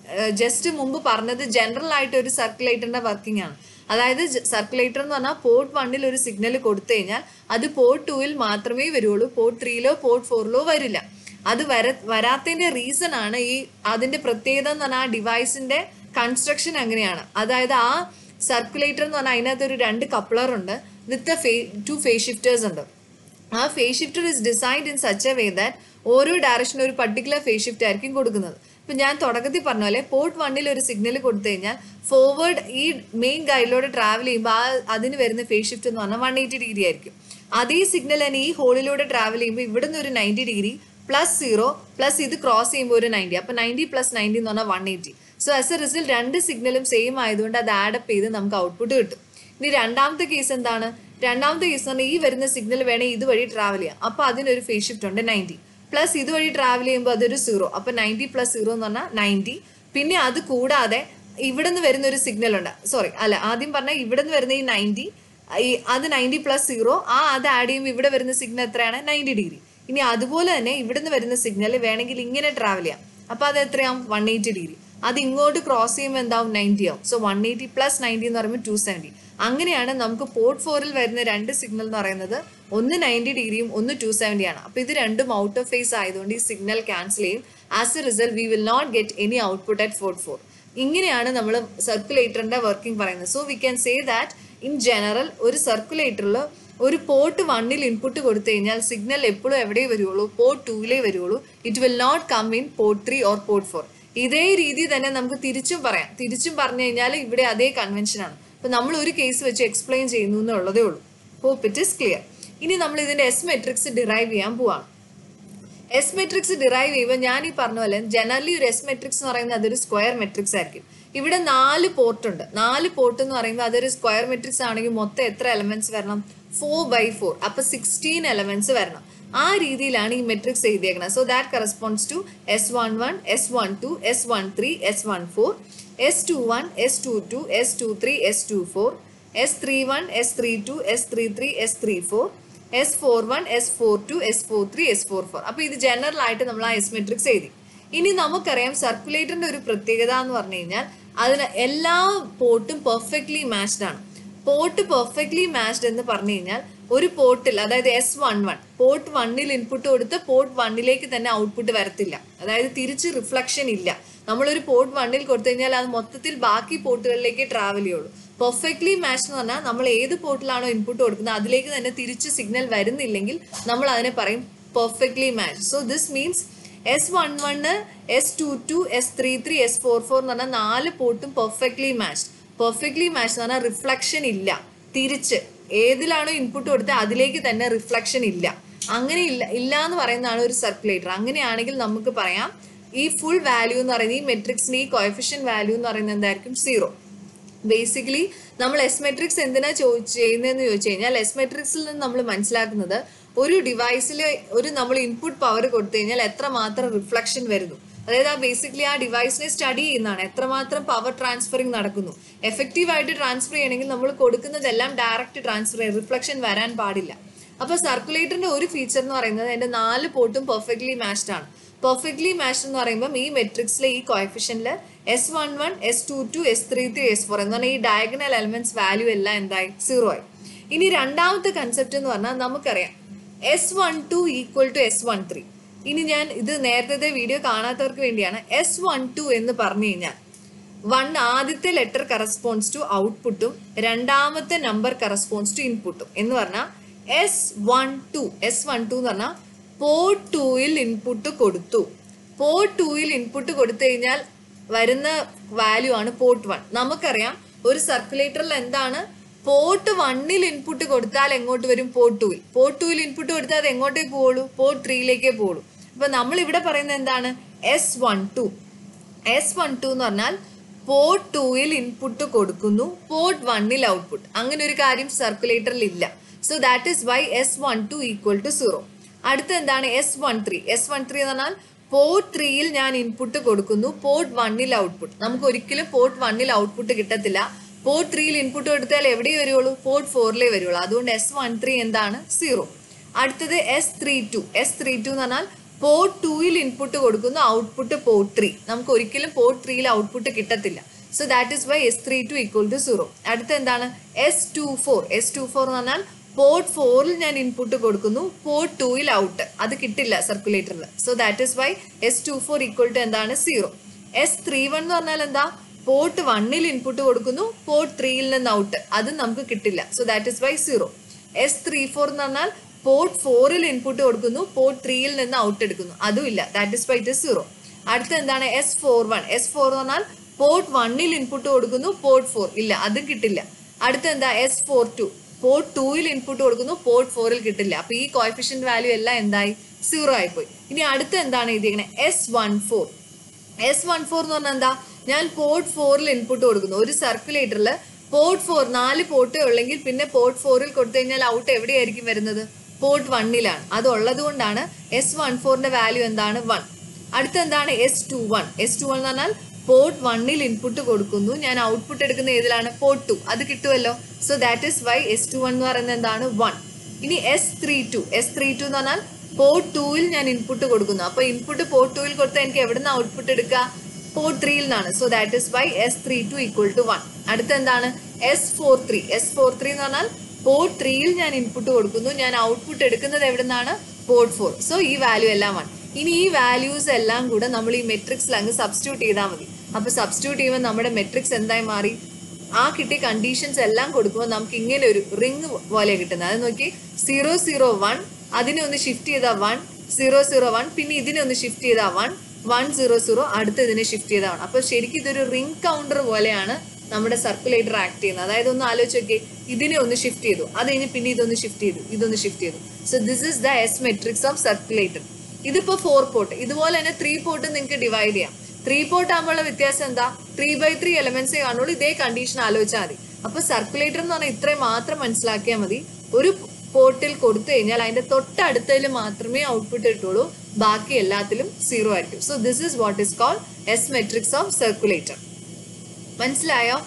ജസ്റ്റ് മുമ്പ് പറഞ്ഞത് ജനറൽ ആയിട്ട് ഒരു സർക്കുലേറ്ററിന്റെ വർക്കിംഗ് ആണ്. അതായത് സർക്കുലേറ്റർ എന്ന് പറഞ്ഞാൽ പോർട്ട് വണ്ണിൽ ഒരു സിഗ്നൽ കൊടുത്തു കഴിഞ്ഞാൽ അത് പോർട്ട് ടൂവിൽ മാത്രമേ വരുള്ളൂ, പോർട്ട് ത്രീയിലോ പോർട്ട് ഫോറിലോ വരില്ല. അത് വര വരാത്തതിന്റെ റീസൺ ആണ് ഈ അതിന്റെ പ്രത്യേകത എന്ന് പറഞ്ഞാൽ ആ ഡിവൈസിന്റെ കൺസ്ട്രക്ഷൻ അങ്ങനെയാണ്. അതായത് ആ സർക്കുലേറ്റർ എന്ന് പറഞ്ഞാൽ അതിനകത്ത് ഒരു രണ്ട് കപ്ലർ ഉണ്ട് വിത്ത് ഫേ ടു ഫേസ് ഷിഫ്റ്റേഴ്സ് ഉണ്ട്. ആ phase shifter is designed in such a way that ഓരോ ഡയറക്ഷനും ഒരു പർട്ടിക്കുലർ ഫേസ് ഷിഫ്റ്റ് ആയിരിക്കും കൊടുക്കുന്നത്. ഇപ്പം ഞാൻ തുടക്കത്തിൽ പറഞ്ഞ പോലെ പോർട്ട് വണ്ണിൽ ഒരു സിഗ്നൽ കൊടുത്തു കഴിഞ്ഞാൽ ഫോർവേഡ് ഈ മെയിൻ ഗൈഡിലൂടെ ട്രാവൽ ചെയ്യുമ്പോൾ ആ അതിന് വരുന്ന ഫേസ് ഷിഫ്റ്റ് എന്ന് പറഞ്ഞാൽ വൺ എയ്റ്റി ഡിഗ്രി ആയിരിക്കും. അതേ സിഗ്നൽ തന്നെ ഈ ഹോളിലൂടെ ട്രാവൽ ചെയ്യുമ്പോൾ ഇവിടെ നിന്ന് ഒരു ninety degree plus zero plus ഇത് ക്രോസ് ചെയ്യുമ്പോൾ ഒരു നയൻറ്റി, അപ്പോൾ നയൻറ്റി പ്ലസ് നയൻറ്റി എന്ന് പറഞ്ഞാൽ one eighty. So as a result രണ്ട് സിഗ്നലും സെയിം ആയതുകൊണ്ട് അത് ആഡപ്പ് ചെയ്ത് നമുക്ക് ഔട്ട്പുട്ട് കിട്ടും. ഇനി രണ്ടാമത്തെ കേസ് എന്താണ്? രണ്ടാമത്തെ കേസ് എന്ന് പറഞ്ഞാൽ ഈ വരുന്ന സിഗ്നൽ വേണമെങ്കിൽ ഇതുവഴി ട്രാവൽ ചെയ്യാം, അപ്പോൾ അതിനൊരു ഫേസ് ഷിഫ്റ്റ് ഉണ്ട് നയൻറ്റി, പ്ലസ് ഇതുവഴി ട്രാവൽ ചെയ്യുമ്പോൾ അതൊരു സീറോ, അപ്പോൾ നയൻറ്റി പ്ലസ് സീറോ എന്ന് പറഞ്ഞാൽ നയൻറ്റി. പിന്നെ അത് കൂടാതെ ഇവിടെ നിന്ന് വരുന്ന ഒരു സിഗ്നൽ ഉണ്ട്, സോറി അല്ല ആദ്യം പറഞ്ഞാൽ ഇവിടെ നിന്ന് വരുന്ന ഈ നയൻറ്റി ഈ അത് നയൻറ്റി പ്ലസ് സീറോ, ആ അത് ആഡ് ചെയ്യുമ്പോൾ ഇവിടെ വരുന്ന സിഗ്നൽ എത്രയാണ്? Ninety degree. ഇനി അതുപോലെ തന്നെ ഇവിടെ നിന്ന് വരുന്ന സിഗ്നൽ വേണമെങ്കിൽ ഇങ്ങനെ ട്രാവൽ ചെയ്യാം, അപ്പോൾ അത് എത്രയാവും? One eighty degree. അത് ഇങ്ങോട്ട് ക്രോസ് ചെയ്യുമ്പോൾ എന്താവും? നയൻറ്റി ആവും. So one eighty plus ninety എന്ന് പറയുമ്പോൾ ടു സെവൻറ്റി. അങ്ങനെയാണ് നമുക്ക് പോർട്ട് ഫോറിൽ വരുന്ന രണ്ട് സിഗ്നൽ എന്ന് പറയുന്നത് ഒന്ന് നയൻറ്റി ഡിഗ്രിയും ഒന്ന് ടു സെവൻറ്റി ആണ്. അപ്പോൾ ഇത് രണ്ടും ഔട്ട് ഓഫ് ഫേസ് ആയതുകൊണ്ട് ഈ സിഗ്നൽ ക്യാൻസൽ ചെയ്യും. As a result we will not get any output at port four. ഇങ്ങനെയാണ് നമ്മൾ സർക്കുലേറ്ററിന്റെ വർക്കിംഗ് പറയുന്നത്. So we can say that in general ഒരു സർക്കുലേറ്ററിൽ ഒരു പോർട്ട് വണ്ണിൽ ഇൻപുട്ട് കൊടുത്തു കഴിഞ്ഞാൽ സിഗ്നൽ എപ്പോഴും എവിടെ വരുള്ളൂ? പോർട്ട് ടൂവിലേ വരുള്ളൂ. It will not come in port three or port four. ഇതേ രീതി തന്നെ നമുക്ക് തിരിച്ചും പറയാം. തിരിച്ചും പറഞ്ഞു കഴിഞ്ഞാൽ ഇവിടെ അതേ കൺവെൻഷനാണ്. അപ്പോൾ നമ്മൾ ഒരു കേസ് വെച്ച് എക്സ്പ്ലെയിൻ ചെയ്യുന്നു എന്നുള്ളതേ ഉള്ളൂ. Hope it is clear. ഇനി നമ്മൾ ഇതിന്റെ എസ് മെട്രിക്സ് ഡിറൈവ് ചെയ്യാൻ പോവാണ്. എസ് മെട്രിക്സ് ഡിറൈവ് ചെയ്യുമ്പോൾ ഞാൻ ഈ പറഞ്ഞ പോലെ ജനറലി ഒരു എസ് മെട്രിക്സ് എന്ന് പറയുന്നത് അതൊരു സ്ക്വയർ മെട്രിക്സ് ആയിരിക്കും. ഇവിടെ നാല് പോർട്ട് ഉണ്ട്. നാല് പോർട്ട് എന്ന് പറയുമ്പോൾ അതൊരു സ്ക്വയർ മെട്രിക്സ് ആണെങ്കിൽ മൊത്തം എത്ര എലമെന്റ്സ് വരണം? Four by four. അപ്പൊ സിക്സ്റ്റീൻ എലമെന്റ്സ് വരണം. ആ രീതിയിലാണ് ഈ മെട്രിക്സ് എഴുതിയേക്കുന്നത്. So that corresponds to S one one, S one two, S one three, S one four, S two one, S two two, S two three, S two four, S three one, S three two, S three three, S three four, S four one, S four two, S four three, S four four. അപ്പൊ ഇത് general ആയിട്ട് നമ്മൾ ആ S matrix എഴുതി. ഇനി നമുക്കറിയാം സർക്കുലേറ്ററിന്റെ ഒരു പ്രത്യേകത എന്ന് പറഞ്ഞു കഴിഞ്ഞാൽ അതിന് എല്ലാ പോർട്ടും പെർഫെക്റ്റ്ലി മാച്ച്ഡ് ആണ്. പോർട്ട് പെർഫെക്റ്റ്ലി മാച്ച്ഡ് എന്ന് പറഞ്ഞു കഴിഞ്ഞാൽ ഒരു പോർട്ടിൽ, അതായത് എസ് വൺ വൺ പോർട്ട് വണ്ണിൽ ഇൻപുട്ട് കൊടുത്ത് പോർട്ട് വണ്ണിലേക്ക് തന്നെ ഔട്ട്പുട്ട് വരത്തില്ല. അതായത് തിരിച്ച് റിഫ്ലക്ഷൻ ഇല്ല. നമ്മളൊരു പോർട്ട് വണ്ണിൽ കൊടുത്തു കഴിഞ്ഞാൽ അത് മൊത്തത്തിൽ ബാക്കി പോർട്ടുകളിലേക്ക് ട്രാവൽ ചെയ്യുള്ളൂ. പെർഫെക്റ്റ്ലി മാച്ച് എന്ന് പറഞ്ഞാൽ നമ്മൾ ഏത് പോർട്ടിലാണോ ഇൻപുട്ട് കൊടുക്കുന്നത് അതിലേക്ക് തന്നെ തിരിച്ച് സിഗ്നൽ വരുന്നില്ലെങ്കിൽ നമ്മൾ അതിനെ പറയും perfectly match. So this means S one one, S two two, S three three, S four four എന്ന് പറഞ്ഞാൽ നാല് പോർട്ടും പെർഫെക്റ്റ്ലി മാച്ച്ഡ്. പെർഫെക്റ്റ്ലി മാച്ച് എന്ന് പറഞ്ഞാൽ റിഫ്ലക്ഷൻ ഇല്ല. തിരിച്ച് ഏതിലാണോ ഇൻപുട്ട് കൊടുത്തത് അതിലേക്ക് തന്നെ റിഫ്ലക്ഷൻ ഇല്ല. അങ്ങനെ ഇല്ല ഇല്ല എന്ന് പറയുന്നതാണ് ഒരു സർക്കുലേറ്റർ. അങ്ങനെയാണെങ്കിൽ നമുക്ക് പറയാം ഈ ഫുൾ വാല്യൂ എന്ന് പറയുന്നത് ഈ മെട്രിക്സിന്റെ ഈ കോഎഫിഷ്യൻ വാല്യൂ എന്ന് പറയുന്നത് എന്തായിരിക്കും? സീറോ. ബേസിക്കലി നമ്മൾ എസ് മെട്രിക്സ് എന്തിനാ ചെയ്യുന്നതെന്ന് ചോദിച്ചു കഴിഞ്ഞാൽ എസ് മെട്രിക്സിൽ നിന്ന് നമ്മൾ മനസ്സിലാക്കുന്നത് ഒരു ഡിവൈസിൽ ഒരു നമ്മൾ ഇൻപുട്ട് പവർ കൊടുത്തു കഴിഞ്ഞാൽ എത്രമാത്രം റിഫ്ലക്ഷൻ വരുന്നു. അതായത് ആ ബേസിക്കലി ആ ഡിവൈസിനെ സ്റ്റഡി ചെയ്യുന്നതാണ്. എത്രമാത്രം പവർ ട്രാൻസ്ഫറിങ് നടക്കുന്നു. എഫക്റ്റീവ് ആയിട്ട് ട്രാൻസ്ഫർ ചെയ്യണമെങ്കിൽ നമ്മൾ കൊടുക്കുന്നതെല്ലാം ഡയറക്റ്റ് ട്രാൻസ്ഫർ ചെയ്യും, റിഫ്ലക്ഷൻ വരാൻ പാടില്ല. അപ്പോൾ സർക്കുലേറ്ററിന്റെ ഒരു ഫീച്ചർ എന്ന് പറയുന്നത് അതിന്റെ നാല് പോർട്ടും പെർഫെക്റ്റ്ലി മാച്ച്ഡ് ആണ്. പെർഫെക്റ്റ്ലി മാച്ച്ഡ് എന്ന് പറയുമ്പോൾ ഈ മെട്രിക്സിലെ ഈ കോഎഫിഷ്യന്റിൽ S one one, S two two, S three three, S four എന്ന് പറഞ്ഞാൽ ഈ ഡയഗണൽ എലമെന്റ്സ് വാല്യൂ എല്ലാം എന്തായി? സീറോ ആയി. ഇനി രണ്ടാമത്തെ കൺസെപ്റ്റ് എന്ന് പറഞ്ഞാൽ നമുക്കറിയാം S one two equal to S one three. ഇനി ഞാൻ ഇത് നേരത്തെ വീഡിയോ കാണാത്തവർക്ക് വേണ്ടിയാണ്. എസ് വൺ ടു എന്ന് പറഞ്ഞു കഴിഞ്ഞാൽ വൺ ആദ്യത്തെ ലെറ്റർ കറസ്പോണ്ട്സ് ടു ഔട്ട്പുട്ടും രണ്ടാമത്തെ നമ്പർ കറസ്പോണ്ട്സ് ടു ഇൻപുട്ടും എന്ന് പറഞ്ഞാൽ S one two S one two എന്ന് പറഞ്ഞാൽ പോർട്ട് ടൂയിൽ ഇൻപുട്ട് കൊടുത്തു. പോർട്ട് ടൂയിൽ ഇൻപുട്ട് കൊടുത്തു കഴിഞ്ഞാൽ വരുന്ന വാല്യൂ ആണ് പോർട്ട് വൺ. നമുക്കറിയാം ഒരു സർക്കുലേറ്ററിൽ എന്താണ് പോർട്ട് വണ്ണിൽ ഇൻപുട്ട് കൊടുത്താൽ എങ്ങോട്ട് വരും? പോർട്ട് ടൂയിൽ. പോർട്ട് ടൂയിൽ ഇൻപുട്ട് കൊടുത്താൽ അത് എങ്ങോട്ടേ പോവുള്ളൂ? പോർട്ട് ത്രീയിലേക്കേ പോവുള്ളൂ. അപ്പൊ നമ്മൾ ഇവിടെ പറയുന്നത് എന്താണ്? S one two. S one two എന്ന് പറഞ്ഞാൽ പോർട്ട് ടൂയിൽ ഇൻപുട്ട് കൊടുക്കുന്നു, പോർട്ട് വണ്ണിൽ ഔട്ട്പുട്ട്. അങ്ങനെ ഒരു കാര്യം സർക്കുലേറ്ററിൽ ഇല്ല. So that is why S one two equal to zero. അടുത്ത എന്താണ്? S one three. S one three എന്ന് പറഞ്ഞാൽ പോർട്ട് ത്രീയിൽ ഞാൻ ഇൻപുട്ട് കൊടുക്കുന്നു, പോർട്ട് വണ്ണിൽ ഔട്ട്പുട്ട്. നമുക്ക് ഒരിക്കലും പോർട്ട് വണ്ണിൽ ഔട്ട്പുട്ട് കിട്ടത്തില്ല. പോർട്ട് ത്രീയിൽ ഇൻപുട്ട് കൊടുത്താൽ എവിടെ വരുള്ളൂ? പോർട്ട് ഫോറിലേ വരുള്ളൂ. അതുകൊണ്ട് എസ് വൺ ത്രീ എന്താണ്? സീറോ. അടുത്തത് S three two. S three two എന്ന് പറഞ്ഞാൽ പോർട്ട് ടൂയിൽ ഇൻപുട്ട് കൊടുക്കുന്നു, ഔട്ട്പുട്ട് പോർട്ട് ത്രീ. നമുക്ക് ഒരിക്കലും പോർട്ട് ത്രീയിൽ ഔട്ട്പുട്ട് കിട്ടത്തില്ല. So that is why S three two equal to zero. അടുത്ത എന്താണ് S two four. S two four എന്ന് പറഞ്ഞാൽ പോർട്ട് ഫോറിൽ ഞാൻ ഇൻപുട്ട് കൊടുക്കുന്നു, പോർട്ട് ടൂയിൽ ഔട്ട്. അത് കിട്ടില്ല സർക്കുലേറ്ററിൽ. So that is why S two four equal to എന്താണ് സീറോ. എസ് ത്രീ വൺ എന്ന് പറഞ്ഞാൽ എന്താ, പോർട്ട് വണ്ണിൽ ഇൻപുട്ട് കൊടുക്കുന്നു, പോർട്ട് ത്രീയിൽ നിന്ന് ഔട്ട്. അത് നമുക്ക് കിട്ടില്ല. So that is why zero. S three four എന്ന് പറഞ്ഞാൽ പോർട്ട് ഫോറിൽ ഇൻപുട്ട് കൊടുക്കുന്നു, പോർട്ട് ത്രീയിൽ നിന്ന് ഔട്ട് എടുക്കുന്നു. അതും ഇല്ല. That is why it is zero. അടുത്ത എന്താണ് S four one. S four എന്ന് പറഞ്ഞാൽ പോർട്ട് വണ്ണിൽ ഇൻപുട്ട് കൊടുക്കുന്നു, പോർട്ട് ഫോർ ഇല്ല, അതും കിട്ടില്ല. അടുത്ത എന്താ എസ് ഫോർ ടു. പോർട്ട് ടൂയിൽ ഇൻപുട്ട് കൊടുക്കുന്നു, പോർട്ട് ഫോറിൽ കിട്ടില്ല. അപ്പൊ ഈ കോഎഫിഷ്യന്റ് വാല്യൂ എല്ലാം എന്തായി സീറോ ആയിപ്പോയി. ഇനി അടുത്ത എന്താണ് എഴുതിയിരിക്കുന്നത് S one four. S one four എന്ന് പറഞ്ഞാൽ എന്താ, ഞാൻ പോർട്ട് ഫോറിൽ ഇൻപുട്ട് കൊടുക്കുന്നു. ഒരു സർക്കുലേറ്ററിൽ പോർട്ട് ഫോർ നാല് പോർട്ടേ ഉള്ളെങ്കിൽ പിന്നെ പോർട്ട് ഫോറിൽ കൊടുത്തു കഴിഞ്ഞാൽ ഔട്ട് എവിടെയായിരിക്കും വരുന്നത്, പോർട്ട് വണ്ണിലാണ്. അത് ഉള്ളത് കൊണ്ടാണ് എസ് വൺ ഫോറിന്റെ വാല്യൂ എന്താണ് വൺ. അടുത്ത എന്താണ് S two one. S two one എന്ന് പറഞ്ഞാൽ പോർട്ട് വണ്ണിൽ ഇൻപുട്ട് കൊടുക്കുന്നു, ഞാൻ ഔട്ട്പുട്ട് എടുക്കുന്ന ഏതിലാണ്, പോർട്ട് ടു. അത് കിട്ടുമല്ലോ. So that is why S two one എന്ന് പറയുന്നത് എന്താണ് വൺ. ഇനി S three two. S three two എന്ന് പറഞ്ഞാൽ പോർട്ട് ടൂയിൽ ഞാൻ ഇൻപുട്ട് കൊടുക്കുന്നു. അപ്പൊ ഇൻപുട്ട് പോർട്ട് ടൂയിൽ കൊടുത്താൽ എനിക്ക് എവിടെ നിന്ന് ഔട്ട്പുട്ട് എടുക്കുക, പോർട്ട് ത്രീയിൽ നിന്നാണ്. So that is why S three two equal to one. അടുത്ത എന്താണ് S four three. S four three എന്ന് പറഞ്ഞാൽ പോർട്ട് ത്രീയിൽ ഞാൻ ഇൻപുട്ട് കൊടുക്കുന്നു, ഞാൻ ഔട്ട്പുട്ട് എടുക്കുന്നത് എവിടെ നിന്നാണ്, പോർട്ട് ഫോർ. സോ ഈ വാല്യൂ എല്ലാം വൺ. ഇനി ഈ വാല്യൂസ് എല്ലാം കൂടെ നമ്മൾ ഈ മെട്രിക്സിൽ അങ്ങ് സബ്സ്റ്റിറ്റ്യൂട്ട് ചെയ്താൽ മതി. അപ്പൊ സബ്സ്റ്റിറ്റ്യൂട്ട് ചെയ്യുമ്പോൾ നമ്മുടെ മെട്രിക്സ് എന്തായി മാറി, ആ കിട്ടിയ കണ്ടീഷൻസ് എല്ലാം കൊടുക്കുമ്പോൾ നമുക്ക് ഇങ്ങനെ ഒരു റിങ് പോലെ കിട്ടുന്നത്. അത് നോക്കി സീറോ സീറോ വൺ, അതിനെ ഒന്ന് ഷിഫ്റ്റ് ചെയ്താൽ വൺ, സീറോ സീറോ വൺ, പിന്നെ ഇതിനെ ഒന്ന് ഷിഫ്റ്റ് ചെയ്താൽ വൺ, വൺ സീറോ സീറോ, അടുത്ത ഇതിനെ ഷിഫ്റ്റ് ചെയ്താൽ വൺ. അപ്പൊ ശരിക്കും ഇതൊരു റിംഗ് കൗണ്ടർ പോലെയാണ് നമ്മുടെ സർക്കുലേറ്റർ ആക്ട് ചെയ്യുന്നത്. അതായത് ഒന്ന് ആലോചിച്ച് നോക്കി, ഇതിനെ ഒന്ന് ഷിഫ്റ്റ് ചെയ്തു, അത് കഴിഞ്ഞ് പിന്നെ ഇതൊന്ന് ഷിഫ്റ്റ് ചെയ്തു, ഇതൊന്ന് ഷിഫ്റ്റ് ചെയ്തു. So this is the S matrix of circulator. ഇതിപ്പോ ഫോർ പോർട്ട്. ഇതുപോലെ തന്നെ ത്രീ പോർട്ട് നിങ്ങൾക്ക് ഡിവൈഡ് ചെയ്യാം. ത്രീ പോർട്ട് ആകുമ്പോഴുള്ള വ്യത്യാസം എന്താ, ത്രീ ബൈ ത്രീ എലമെന്റ്സേ കാണുള്ളൂ. ഇതേ കണ്ടീഷൻ ആലോചിച്ചാൽ മതി. അപ്പൊ സർക്കുലേറ്റർ എന്ന് പറഞ്ഞാൽ ഇത്രയും മാത്രം മനസ്സിലാക്കിയാൽ മതി. ഒരു പോർട്ടിൽ കൊടുത്തു കഴിഞ്ഞാൽ അതിന്റെ തൊട്ടടുത്തതിൽ മാത്രമേ ഔട്ട്പുട്ട് കിട്ടുള്ളൂ, ബാക്കി എല്ലാത്തിലും സീറോ ആയിരിക്കും. So this is what is called S matrix of circulator. മനസ്സിലായോ?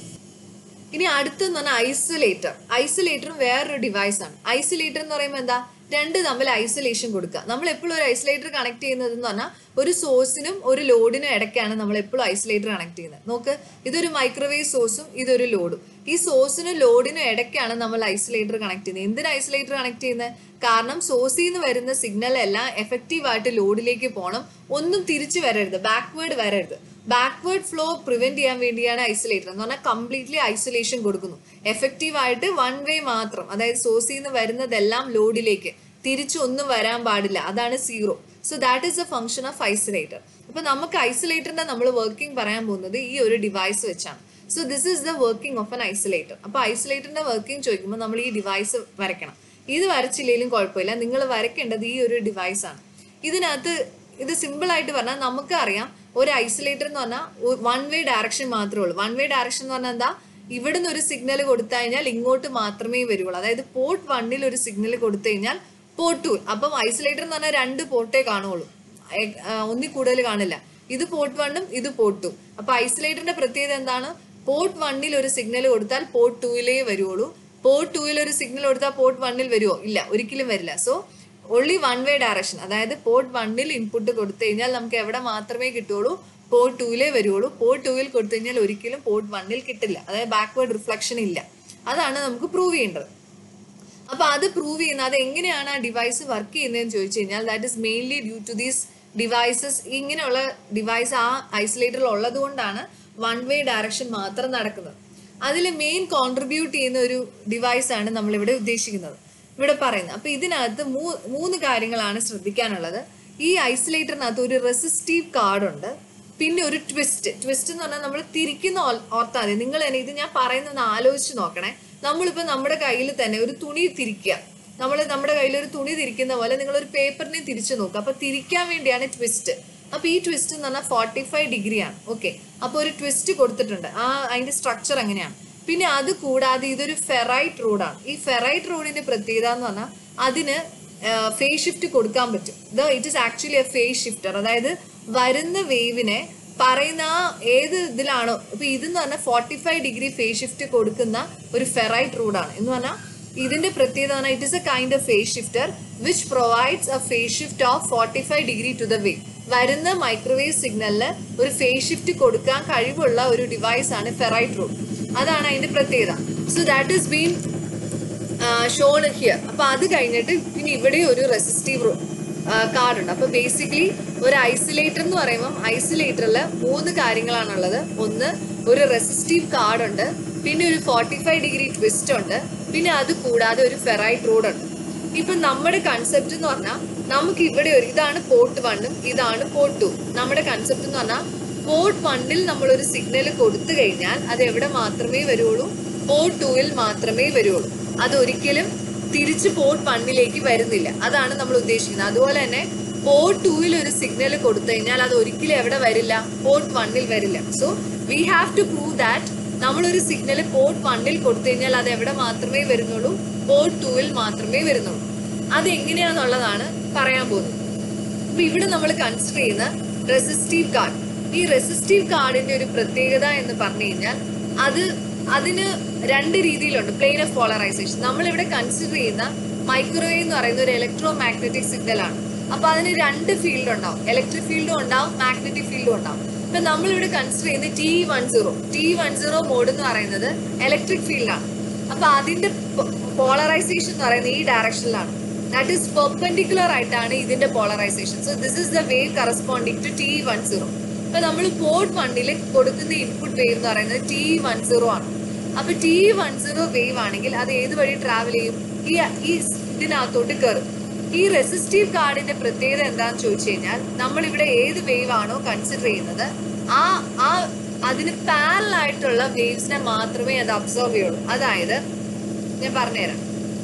ഇനി അടുത്തെന്ന് പറഞ്ഞാൽ ഐസൊലേറ്റർ. ഐസൊലേറ്ററും വേറൊരു ഡിവൈസ് ആണ്. ഐസൊലേറ്റർ എന്ന് പറയുമ്പോൾ എന്താ, രണ്ട് തമ്മിൽ ഐസൊലേഷൻ കൊടുക്കുക. നമ്മൾ എപ്പോഴും ഒരു ഐസൊലേറ്റർ കണക്ട് ചെയ്യുന്നത് എന്ന് പറഞ്ഞാൽ ഒരു സോഴ്സിനും ഒരു ലോഡിനും ഇടയ്ക്കാണ് നമ്മൾ എപ്പോഴും ഐസൊലേറ്റർ കണക്ട് ചെയ്യുന്നത്. നോക്ക്, ഇതൊരു മൈക്രോവേവ് സോഴ്സും ഇതൊരു ലോഡും. ഈ സോഴ്സിനും ലോഡിനും ഇടയ്ക്കാണ് നമ്മൾ ഐസൊലേറ്റർ കണക്ട് ചെയ്യുന്നത്. എന്തിനാ ഐസൊലേറ്റർ കണക്ട് ചെയ്യുന്നത്? കാരണം സോഴ്സിൽ നിന്ന് വരുന്ന സിഗ്നൽ എല്ലാം എഫക്റ്റീവായിട്ട് ലോഡിലേക്ക് പോകണം, ഒന്നും തിരിച്ചു വരരുത്, ബാക്ക്വേർഡ് വരരുത്. ബാക്ക്വേർഡ് ഫ്ലോ പ്രിവെന്റ് ചെയ്യാൻ വേണ്ടിയാണ് ഐസൊലേറ്റർ എന്ന് പറഞ്ഞാൽ കംപ്ലീറ്റ്ലി ഐസൊലേഷൻ കൊടുക്കുന്നു. എഫക്റ്റീവ് ആയിട്ട് വൺ വേ മാത്രം, അതായത് സോഴ്സിൽ നിന്ന് വരുന്നതെല്ലാം ലോഡിലേക്ക്, തിരിച്ചു ഒന്നും വരാൻ പാടില്ല. അതാണ് zero. So that is a function of isolator. അപ്പൊ നമുക്ക് ഐസൊലേറ്ററിന്റെ നമ്മൾ വർക്കിംഗ് പറയാൻ പോകുന്നത് ഈ ഒരു ഡിവൈസ് വെച്ചാണ്. So this is the working of an isolator. അപ്പൊ ഐസൊലേറ്ററിന്റെ വർക്കിംഗ് ചോദിക്കുമ്പോൾ നമ്മൾ ഈ ഡിവൈസ് വരയ്ക്കണം. ഇത് വരച്ചില്ലെങ്കിലും കുഴപ്പമില്ല, നിങ്ങൾ വരയ്ക്കേണ്ടത് ഈ ഒരു ഡിവൈസ് ആണ്. ഇതിനകത്ത് ഇത് സിമ്പിൾ ആയിട്ട് പറഞ്ഞാൽ നമുക്ക് അറിയാം, ഒരു ഐസൊലേറ്റർ എന്ന് പറഞ്ഞാൽ വൺ വേ ഡയറക്ഷൻ മാത്രമേ ഉള്ളൂ. വൺ വേ ഡയറക്ഷൻ എന്ന് പറഞ്ഞാൽ എന്താ, ഇവിടുന്ന് ഒരു സിഗ്നൽ കൊടുത്തു കഴിഞ്ഞാൽ ഇങ്ങോട്ട് മാത്രമേ വരുള്ളൂ. അതായത് പോർട്ട് വണ്ണിൽ ഒരു സിഗ്നൽ കൊടുത്തു കഴിഞ്ഞാൽ പോർട്ട് ടു. അപ്പം ഐസൊലേറ്റർ എന്ന് പറഞ്ഞാൽ രണ്ട് പോർട്ടേ കാണുള്ളൂ, ഒന്നിൽ കൂടുതൽ കാണില്ല. ഇത് പോർട്ട് വണ്ണും ഇത് പോർട്ട് ടു. അപ്പൊ ഐസൊലേറ്ററിന്റെ പ്രത്യേകത എന്താണ്, പോർട്ട് വണ്ണിൽ ഒരു സിഗ്നൽ കൊടുത്താൽ പോർട്ട് ടൂയിലേ വരുള്ളൂ. പോർട്ട് ടൂയിൽ ഒരു സിഗ്നൽ കൊടുത്താൽ പോർട്ട് വണ്ണിൽ വരുമോ? ഇല്ല, ഒരിക്കലും വരില്ല. So only one way direction. അതായത് പോർട്ട് വണ്ണിൽ ഇൻപുട്ട് കൊടുത്തു കഴിഞ്ഞാൽ നമുക്ക് എവിടെ മാത്രമേ കിട്ടുള്ളൂ, പോർട്ട് ടൂയിലേ വരുള്ളൂ. പോർട്ട് ടൂയിൽ കൊടുത്തു കഴിഞ്ഞാൽ ഒരിക്കലും പോർട്ട് വണ്ണിൽ കിട്ടില്ല. അതായത് ബാക്ക്വേർഡ് റിഫ്ലക്ഷൻ ഇല്ല. അതാണ് നമുക്ക് പ്രൂവ് ചെയ്യേണ്ടത്. അപ്പൊ അത് പ്രൂവ് ചെയ്യുന്നത്, അത് എങ്ങനെയാണ് ആ ഡിവൈസ് വർക്ക് ചെയ്യുന്നതെന്ന് ചോദിച്ചു കഴിഞ്ഞാൽ that is mainly due to these devices. ഇങ്ങനെയുള്ള ഡിവൈസ് ആ ഐസൊലേറ്ററിൽ ഉള്ളത് കൊണ്ടാണ് വൺ വേ ഡയറക്ഷൻ മാത്രം നടക്കുന്നത്. അതിൽ മെയിൻ കോൺട്രിബ്യൂട്ട് ചെയ്യുന്ന ഒരു ഡിവൈസ് ആണ് നമ്മളിവിടെ ഉദ്ദേശിക്കുന്നത്, ഇവിടെ പറയുന്നത്. അപ്പൊ ഇതിനകത്ത് മൂ മൂന്ന് കാര്യങ്ങളാണ് ശ്രദ്ധിക്കാനുള്ളത്. ഈ ഐസൊലേറ്ററിനകത്ത് ഒരു റെസിസ്റ്റീവ് കാർഡ് ഉണ്ട്, പിന്നെ ഒരു ട്വിസ്റ്റ്. ട്വിസ്റ്റ് എന്ന് പറഞ്ഞാൽ നമ്മൾ തിരിക്കുന്ന ഓർത്താൽ മതി. നിങ്ങൾ തന്നെ ഇത് ഞാൻ പറയുന്നൊന്ന് ആലോചിച്ച് നോക്കണേ. നമ്മളിപ്പോൾ നമ്മുടെ കയ്യിൽ തന്നെ ഒരു തുണി തിരിക്കുക, നമ്മൾ നമ്മുടെ കയ്യിൽ ഒരു തുണി തിരിക്കുന്ന പോലെ നിങ്ങൾ ഒരു പേപ്പറിനെ തിരിച്ചു നോക്കുക. അപ്പൊ തിരിക്കാൻ വേണ്ടിയാണ് ട്വിസ്റ്റ്. അപ്പൊ ഈ ട്വിസ്റ്റ് എന്ന് പറഞ്ഞാൽ ഫോർട്ടി ഫൈവ് ഡിഗ്രി ആണ്. ഓക്കെ, അപ്പൊ ഒരു ട്വിസ്റ്റ് കൊടുത്തിട്ടുണ്ട്. ആ അതിന്റെ സ്ട്രക്ചർ എങ്ങനെയാണ്. പിന്നെ അത് കൂടാതെ ഇതൊരു ഫെറൈറ്റ് റോഡാണ്. ഈ ഫെറൈറ്റ് റോഡിന്റെ പ്രത്യേകത എന്ന് പറഞ്ഞാൽ അതിന് ഫേസ് ഷിഫ്റ്റ് കൊടുക്കാൻ പറ്റും. The it is actually a phase shifter. അതായത് വരുന്ന വേവിനെ പറയുന്ന ആ ഏത് ഇതിലാണോ, ഇപ്പൊ ഇതെന്ന് പറഞ്ഞാൽ forty five degree phase shift കൊടുക്കുന്ന ഒരു ഫെറൈറ്റ് റോഡാണ്. എന്ന് പറഞ്ഞാൽ ഇതിന്റെ പ്രത്യേകത it is a kind of phase shifter which provides a phase shift of forty five degree to the wave. വരുന്ന മൈക്രോവേവ് സിഗ്നലിന് ഒരു ഫേസ് ഷിഫ്റ്റ് കൊടുക്കാൻ കഴിവുള്ള ഒരു ഡിവൈസ് ആണ് ഫെറൈറ്റ് റോഡ്. അതാണ് അതിന്റെ പ്രത്യേകത. So that is been shown here. അപ്പൊ അത് കഴിഞ്ഞിട്ട് പിന്നെ ഇവിടെ ഒരു റെസിസ്റ്റീവ് കാർഡ് ഉണ്ട്. അപ്പൊ ബേസിക്കലി ഒരു ഐസൊലേറ്റർ എന്ന് പറയുമ്പോൾ ഐസൊലേറ്ററിൽ മൂന്ന് കാര്യങ്ങളാണുള്ളത്. ഒന്ന് ഒരു റെസിസ്റ്റീവ് കാർഡ് ഉണ്ട്, പിന്നെ ഒരു ഫോർട്ടി ഫൈവ് ഡിഗ്രി ട്വിസ്റ്റ് ഉണ്ട്, പിന്നെ അത് കൂടാതെ ഒരു ഫെറൈറ്റ് റോഡ് ഉണ്ട്. ഇപ്പൊ നമ്മുടെ കൺസെപ്റ്റ് എന്ന് പറഞ്ഞാൽ നമുക്ക് ഇവിടെ ഒരു ഇതാണ് പോർട്ട് വണ്ണും ഇതാണ് പോർട്ട് ടു. നമ്മുടെ കൺസെപ്റ്റ് എന്ന് പറഞ്ഞാൽ പോർട്ട് വണ്ണിൽ നമ്മൾ ഒരു സിഗ്നൽ കൊടുത്തു കഴിഞ്ഞാൽ അത് എവിടെ മാത്രമേ വരുള്ളൂ? പോർട്ട് ടൂവിൽ മാത്രമേ വരുള്ളൂ. അത് ഒരിക്കലും തിരിച്ച് പോർട്ട് വണ്ണിലേക്ക് വരുന്നില്ല. അതാണ് നമ്മൾ ഉദ്ദേശിക്കുന്നത്. അതുപോലെ തന്നെ പോർട്ട് ടൂവിൽ ഒരു സിഗ്നൽ കൊടുത്തു കഴിഞ്ഞാൽ അത് ഒരിക്കലും എവിടെ വരില്ല? പോർട്ട് വണ്ണിൽ വരില്ല. So we have to prove that നമ്മളൊരു സിഗ്നൽ പോർട്ട് വണ്ണിൽ കൊടുത്തു കഴിഞ്ഞാൽ അത് എവിടെ മാത്രമേ വരുന്നുള്ളൂ? പോർട്ട് ടൂവിൽ മാത്രമേ വരുന്നുള്ളൂ. അത് എങ്ങനെയാണെന്നുള്ളതാണ് പറയാൻ പോകുന്നത്. അപ്പൊ ഇവിടെ നമ്മൾ കൺസിഡർ ചെയ്യുന്ന റെസിസ്റ്റീവ് കാർഡ്, ഈ റെസിസ്റ്റീവ് കാർഡിന്റെ ഒരു പ്രത്യേകത എന്ന് പറഞ്ഞു കഴിഞ്ഞാൽ അത് അതിന് രണ്ട് രീതിയിലുണ്ട് പ്ലെയിൻ ഓഫ് പോളറൈസേഷൻ. നമ്മളിവിടെ കൺസിഡർ ചെയ്യുന്ന മൈക്രോവേവ് എന്ന് പറയുന്ന ഒരു ഇലക്ട്രോ മാഗ്നറ്റിക് സിഗ്നൽ ആണ്. അപ്പൊ അതിന് രണ്ട് ഫീൽഡ് ഉണ്ടാവും, ഇലക്ട്രിക് ഫീൽഡും ഉണ്ടാവും, മാഗ്നറ്റിക് ഫീൽഡും ഉണ്ടാവും. ഇപ്പൊ നമ്മളിവിടെ കൺസിഡർ ചെയ്യുന്നത് T one zero T one zero mode എന്ന് പറയുന്നത് ഇലക്ട്രിക് ഫീൽഡാണ്. അപ്പൊ അതിന്റെ പോളറൈസേഷൻ എന്ന് പറയുന്നത് ഈ ഡയറക്ഷനിലാണ്. ദാറ്റ് ഈസ് പെർപെൻഡിക്കുലർ ആയിട്ടാണ് ഇതിന്റെ polarization. So this is the wave corresponding to T one zero. അപ്പൊ നമ്മൾ പോർട്ട് വണ്ണിൽ കൊടുക്കുന്ന ഇൻപുട്ട് വേവ് എന്ന് പറയുന്നത് ടി വൺ സീറോ ആണ്. അപ്പൊ ടി വൺ സീറോ വേവ് ആണെങ്കിൽ അത് ഏത് വഴി ട്രാവൽ ചെയ്യും? ഈ ഈ ഇതിനകത്തോട്ട് കയറും. ഈ റെസിസ്റ്റീവ് കാർഡിന്റെ പ്രത്യേകത എന്താണെന്ന് ചോദിച്ചു കഴിഞ്ഞാൽ നമ്മളിവിടെ ഏത് വേവ് ആണോ കൺസിഡർ ചെയ്യുന്നത് ആ ആ അതിന് പാരലൽ ആയിട്ടുള്ള വേവ്സിനെ മാത്രമേ അത് അബ്സോർവ് ചെയ്യുള്ളൂ. അതായത് ഞാൻ പറഞ്ഞുതരാം.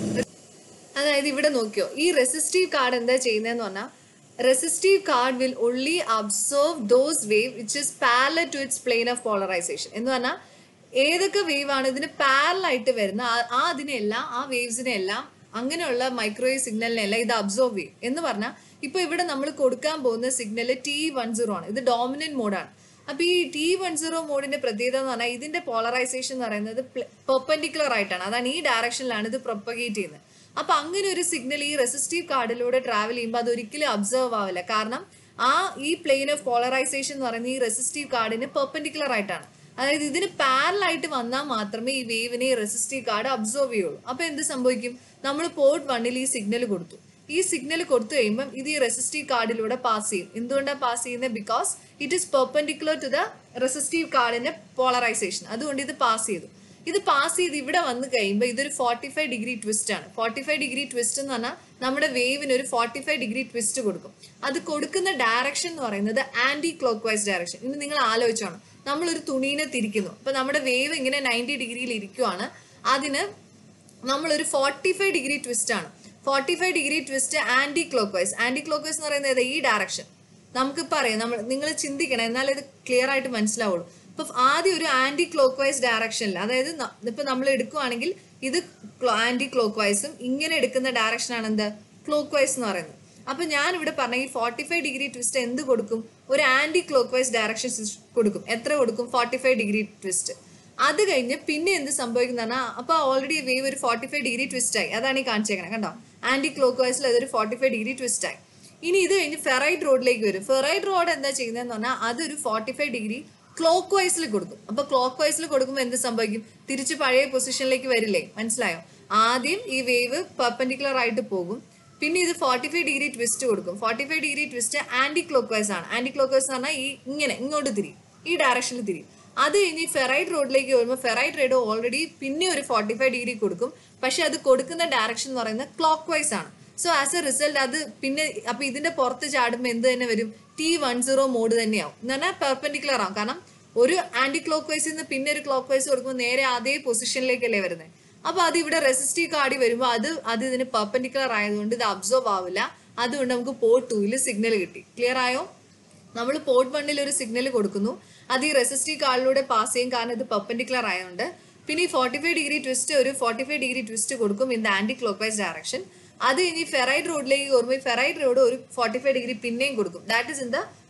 അതായത് ഇവിടെ നോക്കിയോ, ഈ റെസിസ്റ്റീവ് കാർഡ് എന്താ ചെയ്യുന്നതെന്ന് പറഞ്ഞാൽ resistive card will only absorb those wave which is parallel to its plane of polarization. എന്ന് പറഞ്ഞാൽ ഏതൊക്കെ വേവ് ആണ് ഇതിന് പാരലൽ ആയിട്ട് വരുന്ന ആ അതിനെല്ലാം ആ വേവ്സിനെല്ലാം അങ്ങനെയുള്ള മൈക്രോവേവ് സിഗ്നലിനെല്ലാം ഇത് അബ്സോർവ് ചെയ്യും. എന്ന് പറഞ്ഞാൽ ഇപ്പൊ ഇവിടെ നമ്മൾ കൊടുക്കാൻ പോകുന്ന സിഗ്നൽ ടി വൺ സീറോ ആണ്. ഇത് ഡോമിനന്റ് മോഡാണ്. അപ്പൊ ഈ ടി വൺ സീറോ മോഡിന്റെ പ്രത്യേകത എന്ന് പറഞ്ഞാൽ ഇതിന്റെ പോളറൈസേഷൻ എന്ന് പറയുന്നത് പെർപെൻഡിക്കുലർ ആയിട്ടാണ്. അതാണ് ഈ ഡയറക്ഷനിലാണ് ഇത് പ്രൊപ്പഗേറ്റ് ചെയ്യുന്നത്. അപ്പൊ അങ്ങനെ ഒരു സിഗ്നൽ ഈ റെസിസ്റ്റീവ് കാർഡിലൂടെ ട്രാവൽ ചെയ്യുമ്പോൾ അത് ഒരിക്കലും അബ്സർവ് ആവില്ല. കാരണം ആ ഈ പ്ലെയിൻ ഓഫ് പോളറൈസേഷൻ എന്ന് പറയുന്നത് ഈ റെസിസ്റ്റീവ് കാർഡിന് പെർപെൻഡിക്കുലർ ആയിട്ടാണ്. അതായത് ഇതിന് പാരലൽ ആയിട്ട് വന്നാൽ മാത്രമേ ഈ വേവിനെ റെസിസ്റ്റീവ് കാർഡ് അബ്സോർവ് ചെയ്യുള്ളൂ. അപ്പൊ എന്ത് സംഭവിക്കും? നമ്മൾ പോർട്ട് വണ്ണിൽ ഈ സിഗ്നൽ കൊടുത്തു. ഈ സിഗ്നൽ കൊടുത്തു കഴിയുമ്പോൾ ഇത് ഈ റെസിസ്റ്റീവ് കാർഡിലൂടെ പാസ് ചെയ്യും. എന്തുകൊണ്ടാണ് പാസ് ചെയ്യുന്നത്? Because it is perpendicular to the resistive കാർഡിന്റെ പോളറൈസേഷൻ. അതുകൊണ്ട് ഇത് പാസ് ചെയ്തു. ഇത് പാസ് ചെയ്ത് ഇവിടെ വന്ന് കഴിയുമ്പോൾ ഇതൊരു ഫോർട്ടി ഫൈവ് ഡിഗ്രി ട്വിസ്റ്റ് ആണ്. ഫോർട്ടി ഫൈവ് ഡിഗ്രി ട്വിസ്റ്റ് എന്ന് പറഞ്ഞാൽ നമ്മുടെ വേവിന് ഒരു ഫോർട്ടി ഫൈവ് ഡിഗ്രി ട്വിസ്റ്റ് കൊടുക്കും. അത് കൊടുക്കുന്ന ഡയറക്ഷൻ എന്ന് പറയുന്നത് ആന്റി ക്ലോക്ക് വൈസ് ഡയറക്ഷൻ. ഇനി നിങ്ങൾ ആലോചിച്ചോണം, നമ്മളൊരു തുണീനെ തിരിക്കുന്നു. അപ്പൊ നമ്മുടെ വേവ് ഇങ്ങനെ നയൻറ്റി ഡിഗ്രിയിൽ ഇരിക്കുവാണ്. അതിന് നമ്മളൊരു ഫോർട്ടി ഫൈവ് ഡിഗ്രി ട്വിസ്റ്റ് ആണ്. Forty five degree twist anticlockwise. Anticlockwise എന്ന് പറയുന്നത് ഈ ഡയറക്ഷൻ. നമുക്കിപ്പോൾ അറിയാം, നമ്മൾ നിങ്ങൾ ചിന്തിക്കണം, എന്നാലേ ഇത് ക്ലിയർ ആയിട്ട് മനസ്സിലാവുള്ളൂ. ഇപ്പൊ ആദ്യം ഒരു ആന്റി ക്ലോക്ക് വൈസ് ഡയറക്ഷനിൽ, അതായത് ഇപ്പൊ നമ്മൾ എടുക്കുവാണെങ്കിൽ ഇത് ആന്റി ക്ലോക്ക് വൈസും ഇങ്ങനെ എടുക്കുന്ന ഡയറക്ഷൻ ആണ് എന്ത്? ക്ലോക്ക് വൈസ് എന്ന് പറയുന്നത്. അപ്പൊ ഞാൻ ഇവിടെ പറഞ്ഞ ഈ ഫോർട്ടി ഫൈവ് ഡിഗ്രി ട്വിസ്റ്റ് എന്ത് കൊടുക്കും? ഒരു ആന്റി ക്ലോക്ക് വൈസ് ഡയറക്ഷൻ കൊടുക്കും. എത്ര കൊടുക്കും? Forty five degree twist. അത് കഴിഞ്ഞ് പിന്നെ എന്ത് സംഭവിക്കുന്ന പറഞ്ഞാൽ അപ്പൊ ഓൾറെഡി വേവ് ഒരു ഫോർട്ടി ഫൈവ് ഡിഗ്രി ട്വിസ്റ്റ് ആയി. അതാണ് ഈ കാണിച്ചേക്കണം, കണ്ടോ? ആന്റി ക്ലോക്ക് വൈസിൽ അതൊരു ഫോർട്ടി ഫൈവ് ഡിഗ്രി ട്വിസ്റ്റ് ആയി. ഇനി ഇത് കഴിഞ്ഞ് ഫെറൈറ്റ് റോഡിലേക്ക് വരും. ഫെറൈറ്റ് റോഡ് എന്താ ചെയ്യുന്നതെന്ന് പറഞ്ഞാൽ അതൊരു ഫോർട്ടി ഫൈവ് ഡിഗ്രി ക്ലോക്ക് വൈസിൽ കൊടുക്കും. അപ്പൊ ക്ലോക്ക് വൈസിൽ കൊടുക്കുമ്പോൾ എന്ത് സംഭവിക്കും? തിരിച്ച് പഴയ പൊസിഷനിലേക്ക് വരില്ലേ? മനസ്സിലായോ? ആദ്യം ഈ വേവ് പെർപെൻഡിക്കുലർ ആയിട്ട് പോകും. പിന്നെ ഇത് ഫോർട്ടി ഫൈവ് ഡിഗ്രി ട്വിസ്റ്റ് കൊടുക്കും. Forty five degree twist anti clock vice ആണ്. ആന്റി ക്ലോക്ക് വൈസ് എന്ന് പറഞ്ഞാൽ ഈ ഇങ്ങനെ ഇങ്ങോട്ട് തിരിയും, ഈ ഡയറക്ഷനിൽ തിരിയും. അത് കഴിഞ്ഞ് ഫെറൈറ്റ് റോഡിലേക്ക് വരുമ്പോൾ ഫെറൈറ്റ് റോഡ് ഓൾറെഡി പിന്നെ ഒരു ഫോർട്ടി ഫൈവ് ഡിഗ്രി കൊടുക്കും. പക്ഷെ അത് കൊടുക്കുന്ന ഡയറക്ഷൻ എന്ന് പറയുന്നത് ക്ലോക്ക് വൈസ് ആണ്. സോ ആസ് എ റിസൾട്ട് അത് പിന്നെ അപ്പൊ ഇതിന്റെ പുറത്ത് ചാടുമ്പോൾ എന്ത് തന്നെ വരും? ടി വൺ സീറോ മോഡ് തന്നെയാവും. എന്ന് പറഞ്ഞാൽ പെർപെൻഡിക്കുലർ ആവും. കാരണം ഒരു ആന്റി ക്ലോക്ക് വൈസിൽ നിന്ന് പിന്നെ ഒരു ക്ലോക്ക് വൈസ് കൊടുക്കുമ്പോൾ നേരെ അതേ പൊസിഷനിലേക്കല്ലേ വരുന്നത്. അപ്പൊ അത് ഇവിടെ റെസിസ്റ്റീവ് കാർഡിൽ വരുമ്പോൾ അത് അത് ഇതിന് പെർപെൻഡിക്കുലർ ആയതുകൊണ്ട് ഇത് അബ്സോർവ് ആവില്ല. അതുകൊണ്ട് നമുക്ക് പോർട്ട് ടൂവിൽ സിഗ്നൽ കിട്ടി. ക്ലിയർ ആയോ? നമ്മൾ പോർട്ട് വണ്ണിൽ ഒരു സിഗ്നൽ കൊടുക്കുന്നു, അത് ഈ റെസിസ്റ്റീവ് കാർഡിലൂടെ പാസ് ചെയ്യും, കാരണം ഇത് പെർപെൻഡിക്കുലർ ആയതുകൊണ്ട്. പിന്നെ ഈ ഫോർട്ടി ഫൈവ് ഡിഗ്രി ട്വിസ്റ്റ് ഒരു ഫോർട്ടി ഫൈവ് ഡിഗ്രി ട്വിസ്റ്റ് കൊടുക്കും in the anticlockwise direction. അത് ഇനി ഫെറൈറ്റ് റോഡിലേക്ക് വരുമ്പോൾ ഫെറൈറ്റ് റോഡ് ഒരു ഫോർട്ടി ഫൈവ് ഡിഗ്രി പിന്നെയും കൊടുക്കും. That is in the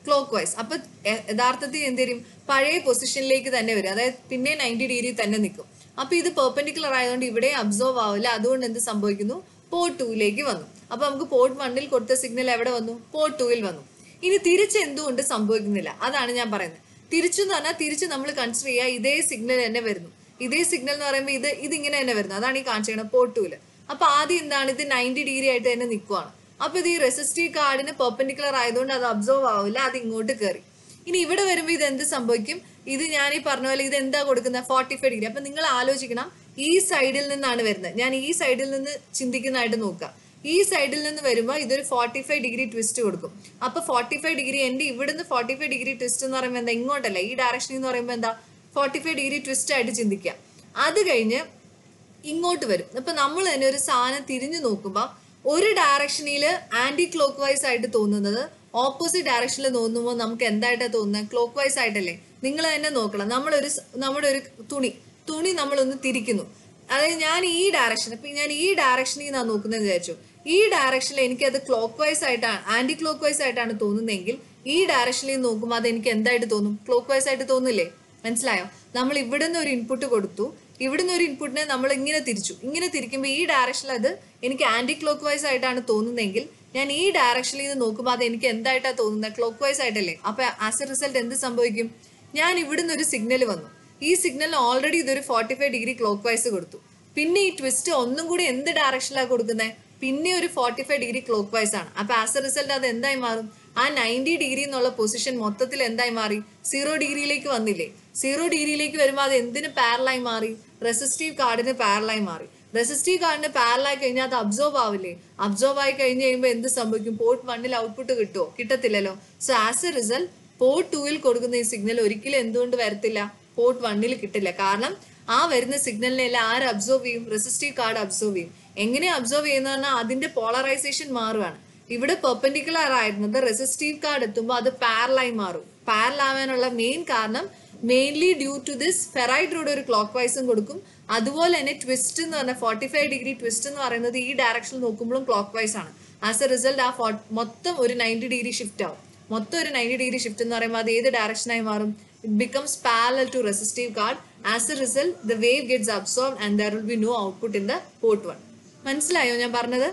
clockwise. അപ്പൊ യഥാർത്ഥത്തിൽ എന്ത് വരും, പഴയ പൊസിഷനിലേക്ക് തന്നെ വരും, അതായത് പിന്നെ നയൻറ്റി ഡിഗ്രി തന്നെ നിൽക്കും. അപ്പൊ ഇത് പെർപെൻഡിക്കുലർ ആയതുകൊണ്ട് ഇവിടെ അബ്സോർവ് ആവില്ല, അതുകൊണ്ട് എന്ത് സംഭവിക്കുന്നു, പോർട്ട് ടൂയിലേക്ക് വന്നു. അപ്പൊ നമുക്ക് പോർട്ട് വണ്ണിൽ കൊടുത്ത സിഗ്നൽ എവിടെ വന്നു, പോർട്ട് ടൂയിൽ വന്നു. ഇനി തിരിച്ച് എന്തുകൊണ്ട് സംഭവിക്കുന്നില്ല, അതാണ് ഞാൻ പറയുന്നത്. തിരിച്ചു എന്ന് പറഞ്ഞാൽ തിരിച്ച് നമ്മൾ കൺസിഡർ ചെയ്യുക ഇതേ സിഗ്നൽ തന്നെ വരുന്നു. ഇതേ സിഗ്നൽ എന്ന് പറയുമ്പോൾ ഇത് ഇതിങ്ങനെ തന്നെ വരുന്നു, അതാണ് ഈ കാണിച്ചിരിക്കുന്നത് പോർട്ട് ടൂല്. അപ്പൊ ആദ്യം എന്താണ്, ഇത് നയൻറ്റി ഡിഗ്രി ആയിട്ട് തന്നെ നിൽക്കുവാണ്. അപ്പൊ ഇത് ഈ റെസിസ്റ്റീവ് കാർഡിന് പെർപെൻഡിക്കുലർ ആയതുകൊണ്ട് അത് അബ്സോർവ് ആവില്ല, അത് ഇങ്ങോട്ട് കയറി. ഇനി ഇവിടെ വരുമ്പോൾ ഇത് എന്ത് സംഭവിക്കും, ഇത് ഞാൻ ഈ പറഞ്ഞ പോലെ ഇത് എന്താ കൊടുക്കുന്നത്, ഫോർട്ടി ഫൈവ് ഡിഗ്രി. അപ്പൊ നിങ്ങൾ ആലോചിക്കണം, ഈ സൈഡിൽ നിന്നാണ് വരുന്നത്. ഞാൻ ഈ സൈഡിൽ നിന്ന് ചിന്തിക്കുന്നതായിട്ട് നോക്കുക. ഈ സൈഡിൽ നിന്ന് വരുമ്പോൾ ഇതൊരു ഫോർട്ടി ഫൈവ് ഡിഗ്രി ട്വിസ്റ്റ് കൊടുക്കും. അപ്പൊ ഫോർട്ടി ഫൈവ് ഡിഗ്രി എന്റെ ഇവിടുന്ന് ഫോർട്ടി ഫൈവ് ഡിഗ്രി ട്വിസ്റ്റ് എന്ന് പറയുമ്പോൾ എന്താ, ഇങ്ങോട്ടല്ല, ഈ ഡയറക്ഷനിൽ എന്ന് പറയുമ്പോൾ എന്താ, ഫോർട്ടി ഫൈവ് ഡിഗ്രി ട്വിസ്റ്റ് ആയിട്ട് ചിന്തിക്കുക. അത് കഴിഞ്ഞ് ഇങ്ങോട്ട് വരും. അപ്പൊ നമ്മൾ തന്നെ ഒരു സാധനം തിരിഞ്ഞു നോക്കുമ്പോൾ ഒരു ഡയറക്ഷനിൽ ആന്റി ക്ലോക്ക് വൈസ് ആയിട്ട് തോന്നുന്നത് ഓപ്പോസിറ്റ് ഡയറക്ഷനിൽ തോന്നുമ്പോൾ നമുക്ക് എന്തായിട്ടാണ് തോന്നുന്നത്, ക്ലോക്ക് വൈസ് ആയിട്ടല്ലേ. നിങ്ങൾ തന്നെ നോക്കണം, നമ്മളൊരു നമ്മുടെ ഒരു തുണി തുണി നമ്മളൊന്ന് തിരിക്കുന്നു, അതായത് ഞാൻ ഈ ഡയറക്ഷൻ, ഇപ്പൊ ഞാൻ ഈ ഡയറക്ഷനിൽ നിന്നാണ് നോക്കുന്നത് വിചാരിച്ചു, ഈ ഡയറക്ഷനിൽ എനിക്കത് ക്ലോക്ക് വൈസ് ആയിട്ടാണ്, ആന്റി ക്ലോക്ക് വൈസ് ആയിട്ടാണ് തോന്നുന്നതെങ്കിൽ ഈ ഡയറക്ഷനിൽ നോക്കുമ്പോൾ അത് എനിക്ക് എന്തായിട്ട് തോന്നും, ക്ലോക്ക് വൈസ് ആയിട്ട് തോന്നില്ലേ. മനസ്സിലായോ? നമ്മൾ ഇവിടുന്ന് ഒരു ഇൻപുട്ട് കൊടുത്തു, ഇവിടുന്ന് ഒരു ഇൻപുട്ടിനെ നമ്മൾ ഇങ്ങനെ തിരിച്ചു, ഇങ്ങനെ തിരിക്കുമ്പോൾ ഈ ഡയറക്ഷനിൽ അത് എനിക്ക് ആന്റി ക്ലോക്ക് വൈസ് ആയിട്ടാണ് തോന്നുന്നതെങ്കിൽ ഞാൻ ഈ ഡയറക്ഷനിൽ നിന്ന് നോക്കുമ്പോൾ അത് എനിക്ക് എന്തായിട്ടാണ് തോന്നുന്നത്, ക്ലോക്ക് വൈസ് ആയിട്ടല്ലേ. അപ്പൊ ആസ് എ റിസൾട്ട് എന്ത് സംഭവിക്കും, ഞാൻ ഇവിടുന്ന് ഒരു സിഗ്നൽ വന്നു, ഈ സിഗ്നലിന് ഓൾറെഡി ഇതൊരു forty five degree clockwise കൊടുത്തു. പിന്നെ ഈ ട്വിസ്റ്റ് ഒന്നും കൂടി എന്ത് ഡയറക്ഷനിലാണ് കൊടുക്കുന്നത്, പിന്നെ ഒരു forty five degree clock vice ആണ്. അപ്പൊ ആസ് എ റിസൾട്ട് അത് എന്തായി മാറും, ആ നയൻറ്റി ഡിഗ്രി എന്നുള്ള പൊസിഷൻ മൊത്തത്തിൽ എന്തായി മാറി, സീറോ ഡിഗ്രിയിലേക്ക് വന്നില്ലേ. സീറോ ഡിഗ്രിയിലേക്ക് വരുമ്പോൾ അത് എന്തിന് പാരലായി മാറി, റെസിസ്റ്റീവ് കാർഡിന് പാരലായി മാറി. റെസിസ്റ്റീവ് കാർഡിന് പാരലായി കഴിഞ്ഞാൽ അത് അബ്സോർവ് ആവില്ലേ. അബ്സോർവ് ആയി കഴിഞ്ഞ് കഴിയുമ്പോൾ എന്ത് സംഭവിക്കും, പോർട്ട് വണ്ണിൽ ഔട്ട്പുട്ട് കിട്ടുമോ, കിട്ടത്തില്ലല്ലോ. So as a result port ടൂവിൽ കൊടുക്കുന്ന ഈ സിഗ്നൽ ഒരിക്കലും എന്തുകൊണ്ട് വരത്തില്ല, പോർട്ട് വണ്ണിൽ കിട്ടില്ല. കാരണം ആ വരുന്ന സിഗ്നലിനെല്ലാം ആര് അബ്സോർവ് ചെയ്യും, റെസിസ്റ്റീവ് കാർഡ് അബ്സോർവ് ചെയ്യും. എങ്ങനെ അബ്സോർവ് ചെയ്യുന്ന പറഞ്ഞാൽ അതിന്റെ പോളറൈസേഷൻ മാറുകയാണ്. ഇവിടെ പെർപെൻഡിക്കുലർ ആയിരുന്നത് റെസിസ്റ്റീവ് കാർഡ് എത്തുമ്പോൾ അത് പാരലായി മാറും. പാരലാവാനുള്ള മെയിൻ കാരണം മെയിൻലി ഡ്യൂ ടു ദിസ് ഫെറൈഡിലൂടെ ഒരു ക്ലോക്ക് വൈസും കൊടുക്കും, അതുപോലെ തന്നെ ട്വിസ്റ്റ് എന്ന് പറഞ്ഞാൽ ഫോർട്ടി ഫൈവ് ഡിഗ്രി ട്വിസ്റ്റ് എന്ന് പറയുന്നത് ഈ ഡയറക്ഷനിൽ നോക്കുമ്പോഴും ക്ലോക്ക് വൈസ് ആണ്. ആസ് എ റിസൾട്ട് ആ ഫോ മൊത്തം ഒരു നയൻറ്റി ഡിഗ്രി ഷിഫ്റ്റ് ആവും. മൊത്തം ഒരു നയൻറ്റി ഡിഗ്രി ഷിഫ്റ്റ് എന്ന് പറയുമ്പോൾ അത് ഏത് ഡയറക്ഷനായി മാറും, it becomes parallel to resistive card. As a result, the wave gets absorbed and there will be no output in the port one. മനസ്സിലായോ ഞാൻ പറഞ്ഞത്?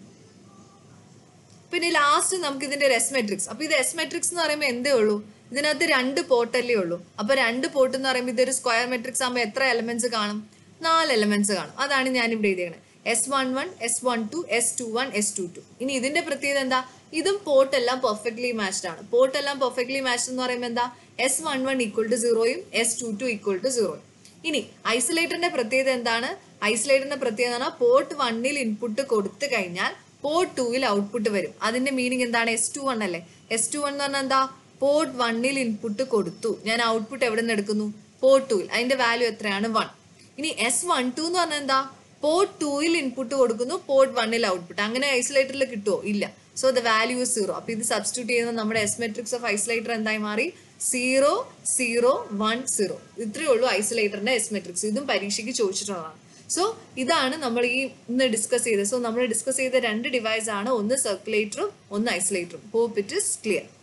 പിന്നെ ലാസ്റ്റ് നമുക്ക് ഇതിന്റെ എസ് മെട്രിക്സ്. അപ്പൊ ഇത് എസ് മെട്രിക്സ് എന്ന് പറയുമ്പോൾ എന്തേ ഉള്ളൂ, ഇതിനകത്ത് രണ്ട് പോർട്ടല്ലേ ഉള്ളൂ. അപ്പൊ രണ്ട് പോർട്ട് എന്ന് പറയുമ്പോൾ ഇതൊരു സ്ക്വയർ മെട്രിക്സ് ആകുമ്പോൾ എത്ര എലമെന്റ്സ് കാണും, നാല് എലമെന്റ്സ് കാണും. അതാണ് ഞാൻ ഇവിടെ എഴുതിയത്, S one one, S one two, S two one, S two two. ഇനി ഇതിന്റെ പ്രത്യേകത എന്താ, ഇതും പോർട്ട് എല്ലാം പെർഫെക്റ്റ്ലി മാച്ച്ഡ് ആണ്. പോർട്ട് എല്ലാം പെർഫെക്റ്റ്ലി മാച്ച്ഡ് എന്ന് പറയുമ്പോൾ എന്താ, S one one equal to സീറോയും S two two equal to സീറോയും. ഇനി ഐസൊലേറ്ററിന്റെ പ്രത്യേകത എന്താണ്, ഐസൊലേറ്ററിന്റെ പ്രത്യേകത എന്ന് പറഞ്ഞാൽ പോർട്ട് വണ്ണിൽ ഇൻപുട്ട് കൊടുത്തു കഴിഞ്ഞാൽ പോർട്ട് ടൂവിൽ ഔട്ട്പുട്ട് വരും. അതിന്റെ മീനിങ് എന്താണ്, എസ് ടു വൺ അല്ലേ. എസ് ടു വൺ എന്ന് പറഞ്ഞാൽ എന്താ, പോർട്ട് വണ്ണിൽ ഇൻപുട്ട് കൊടുത്തു, ഞാൻ ഔട്ട്പുട്ട് എവിടെ നിന്ന് എടുക്കുന്നു, പോർട്ട് ടൂവിൽ, അതിന്റെ വാല്യൂ എത്രയാണ്, വൺ. ഇനി എസ് വൺ ടു എന്ന് പറഞ്ഞാൽ എന്താ, പോർട്ട് ടൂയിൽ ഇൻപുട്ട് കൊടുക്കുന്നു, പോർട്ട് വണ്ണിൽ ഔട്ട്പുട്ട്. അങ്ങനെ ഐസൊലേറ്ററിൽ കിട്ടുമോ, ഇല്ല. So the value is zero. അപ്പൊ ഇത് സബ്സ്റ്റിറ്റ്യൂട്ട് ചെയ്യുന്ന നമ്മുടെ എസ് മെട്രിക്സ് ഓഫ് ഐസൊലേറ്റർ എന്തായി മാറി, സീറോ സീറോ വൺ സീറോ. ഇത്രയേ ഉള്ളൂ ഐസൊലേറ്ററിന്റെ എസ് മെട്രിക്സ്. ഇതും പരീക്ഷയ്ക്ക് ചോദിച്ചിട്ടുള്ളതാണ്. സോ ഇതാണ് നമ്മൾ ഈ ഇന്ന് ഡിസ്കസ് ചെയ്തത്. സോ നമ്മൾ ഡിസ്കസ് ചെയ്ത രണ്ട് ഡിവൈസ് ആണ്, ഒന്ന് സർക്കുലേറ്ററും ഒന്ന് ഐസൊലേറ്ററും. Hope it is clear.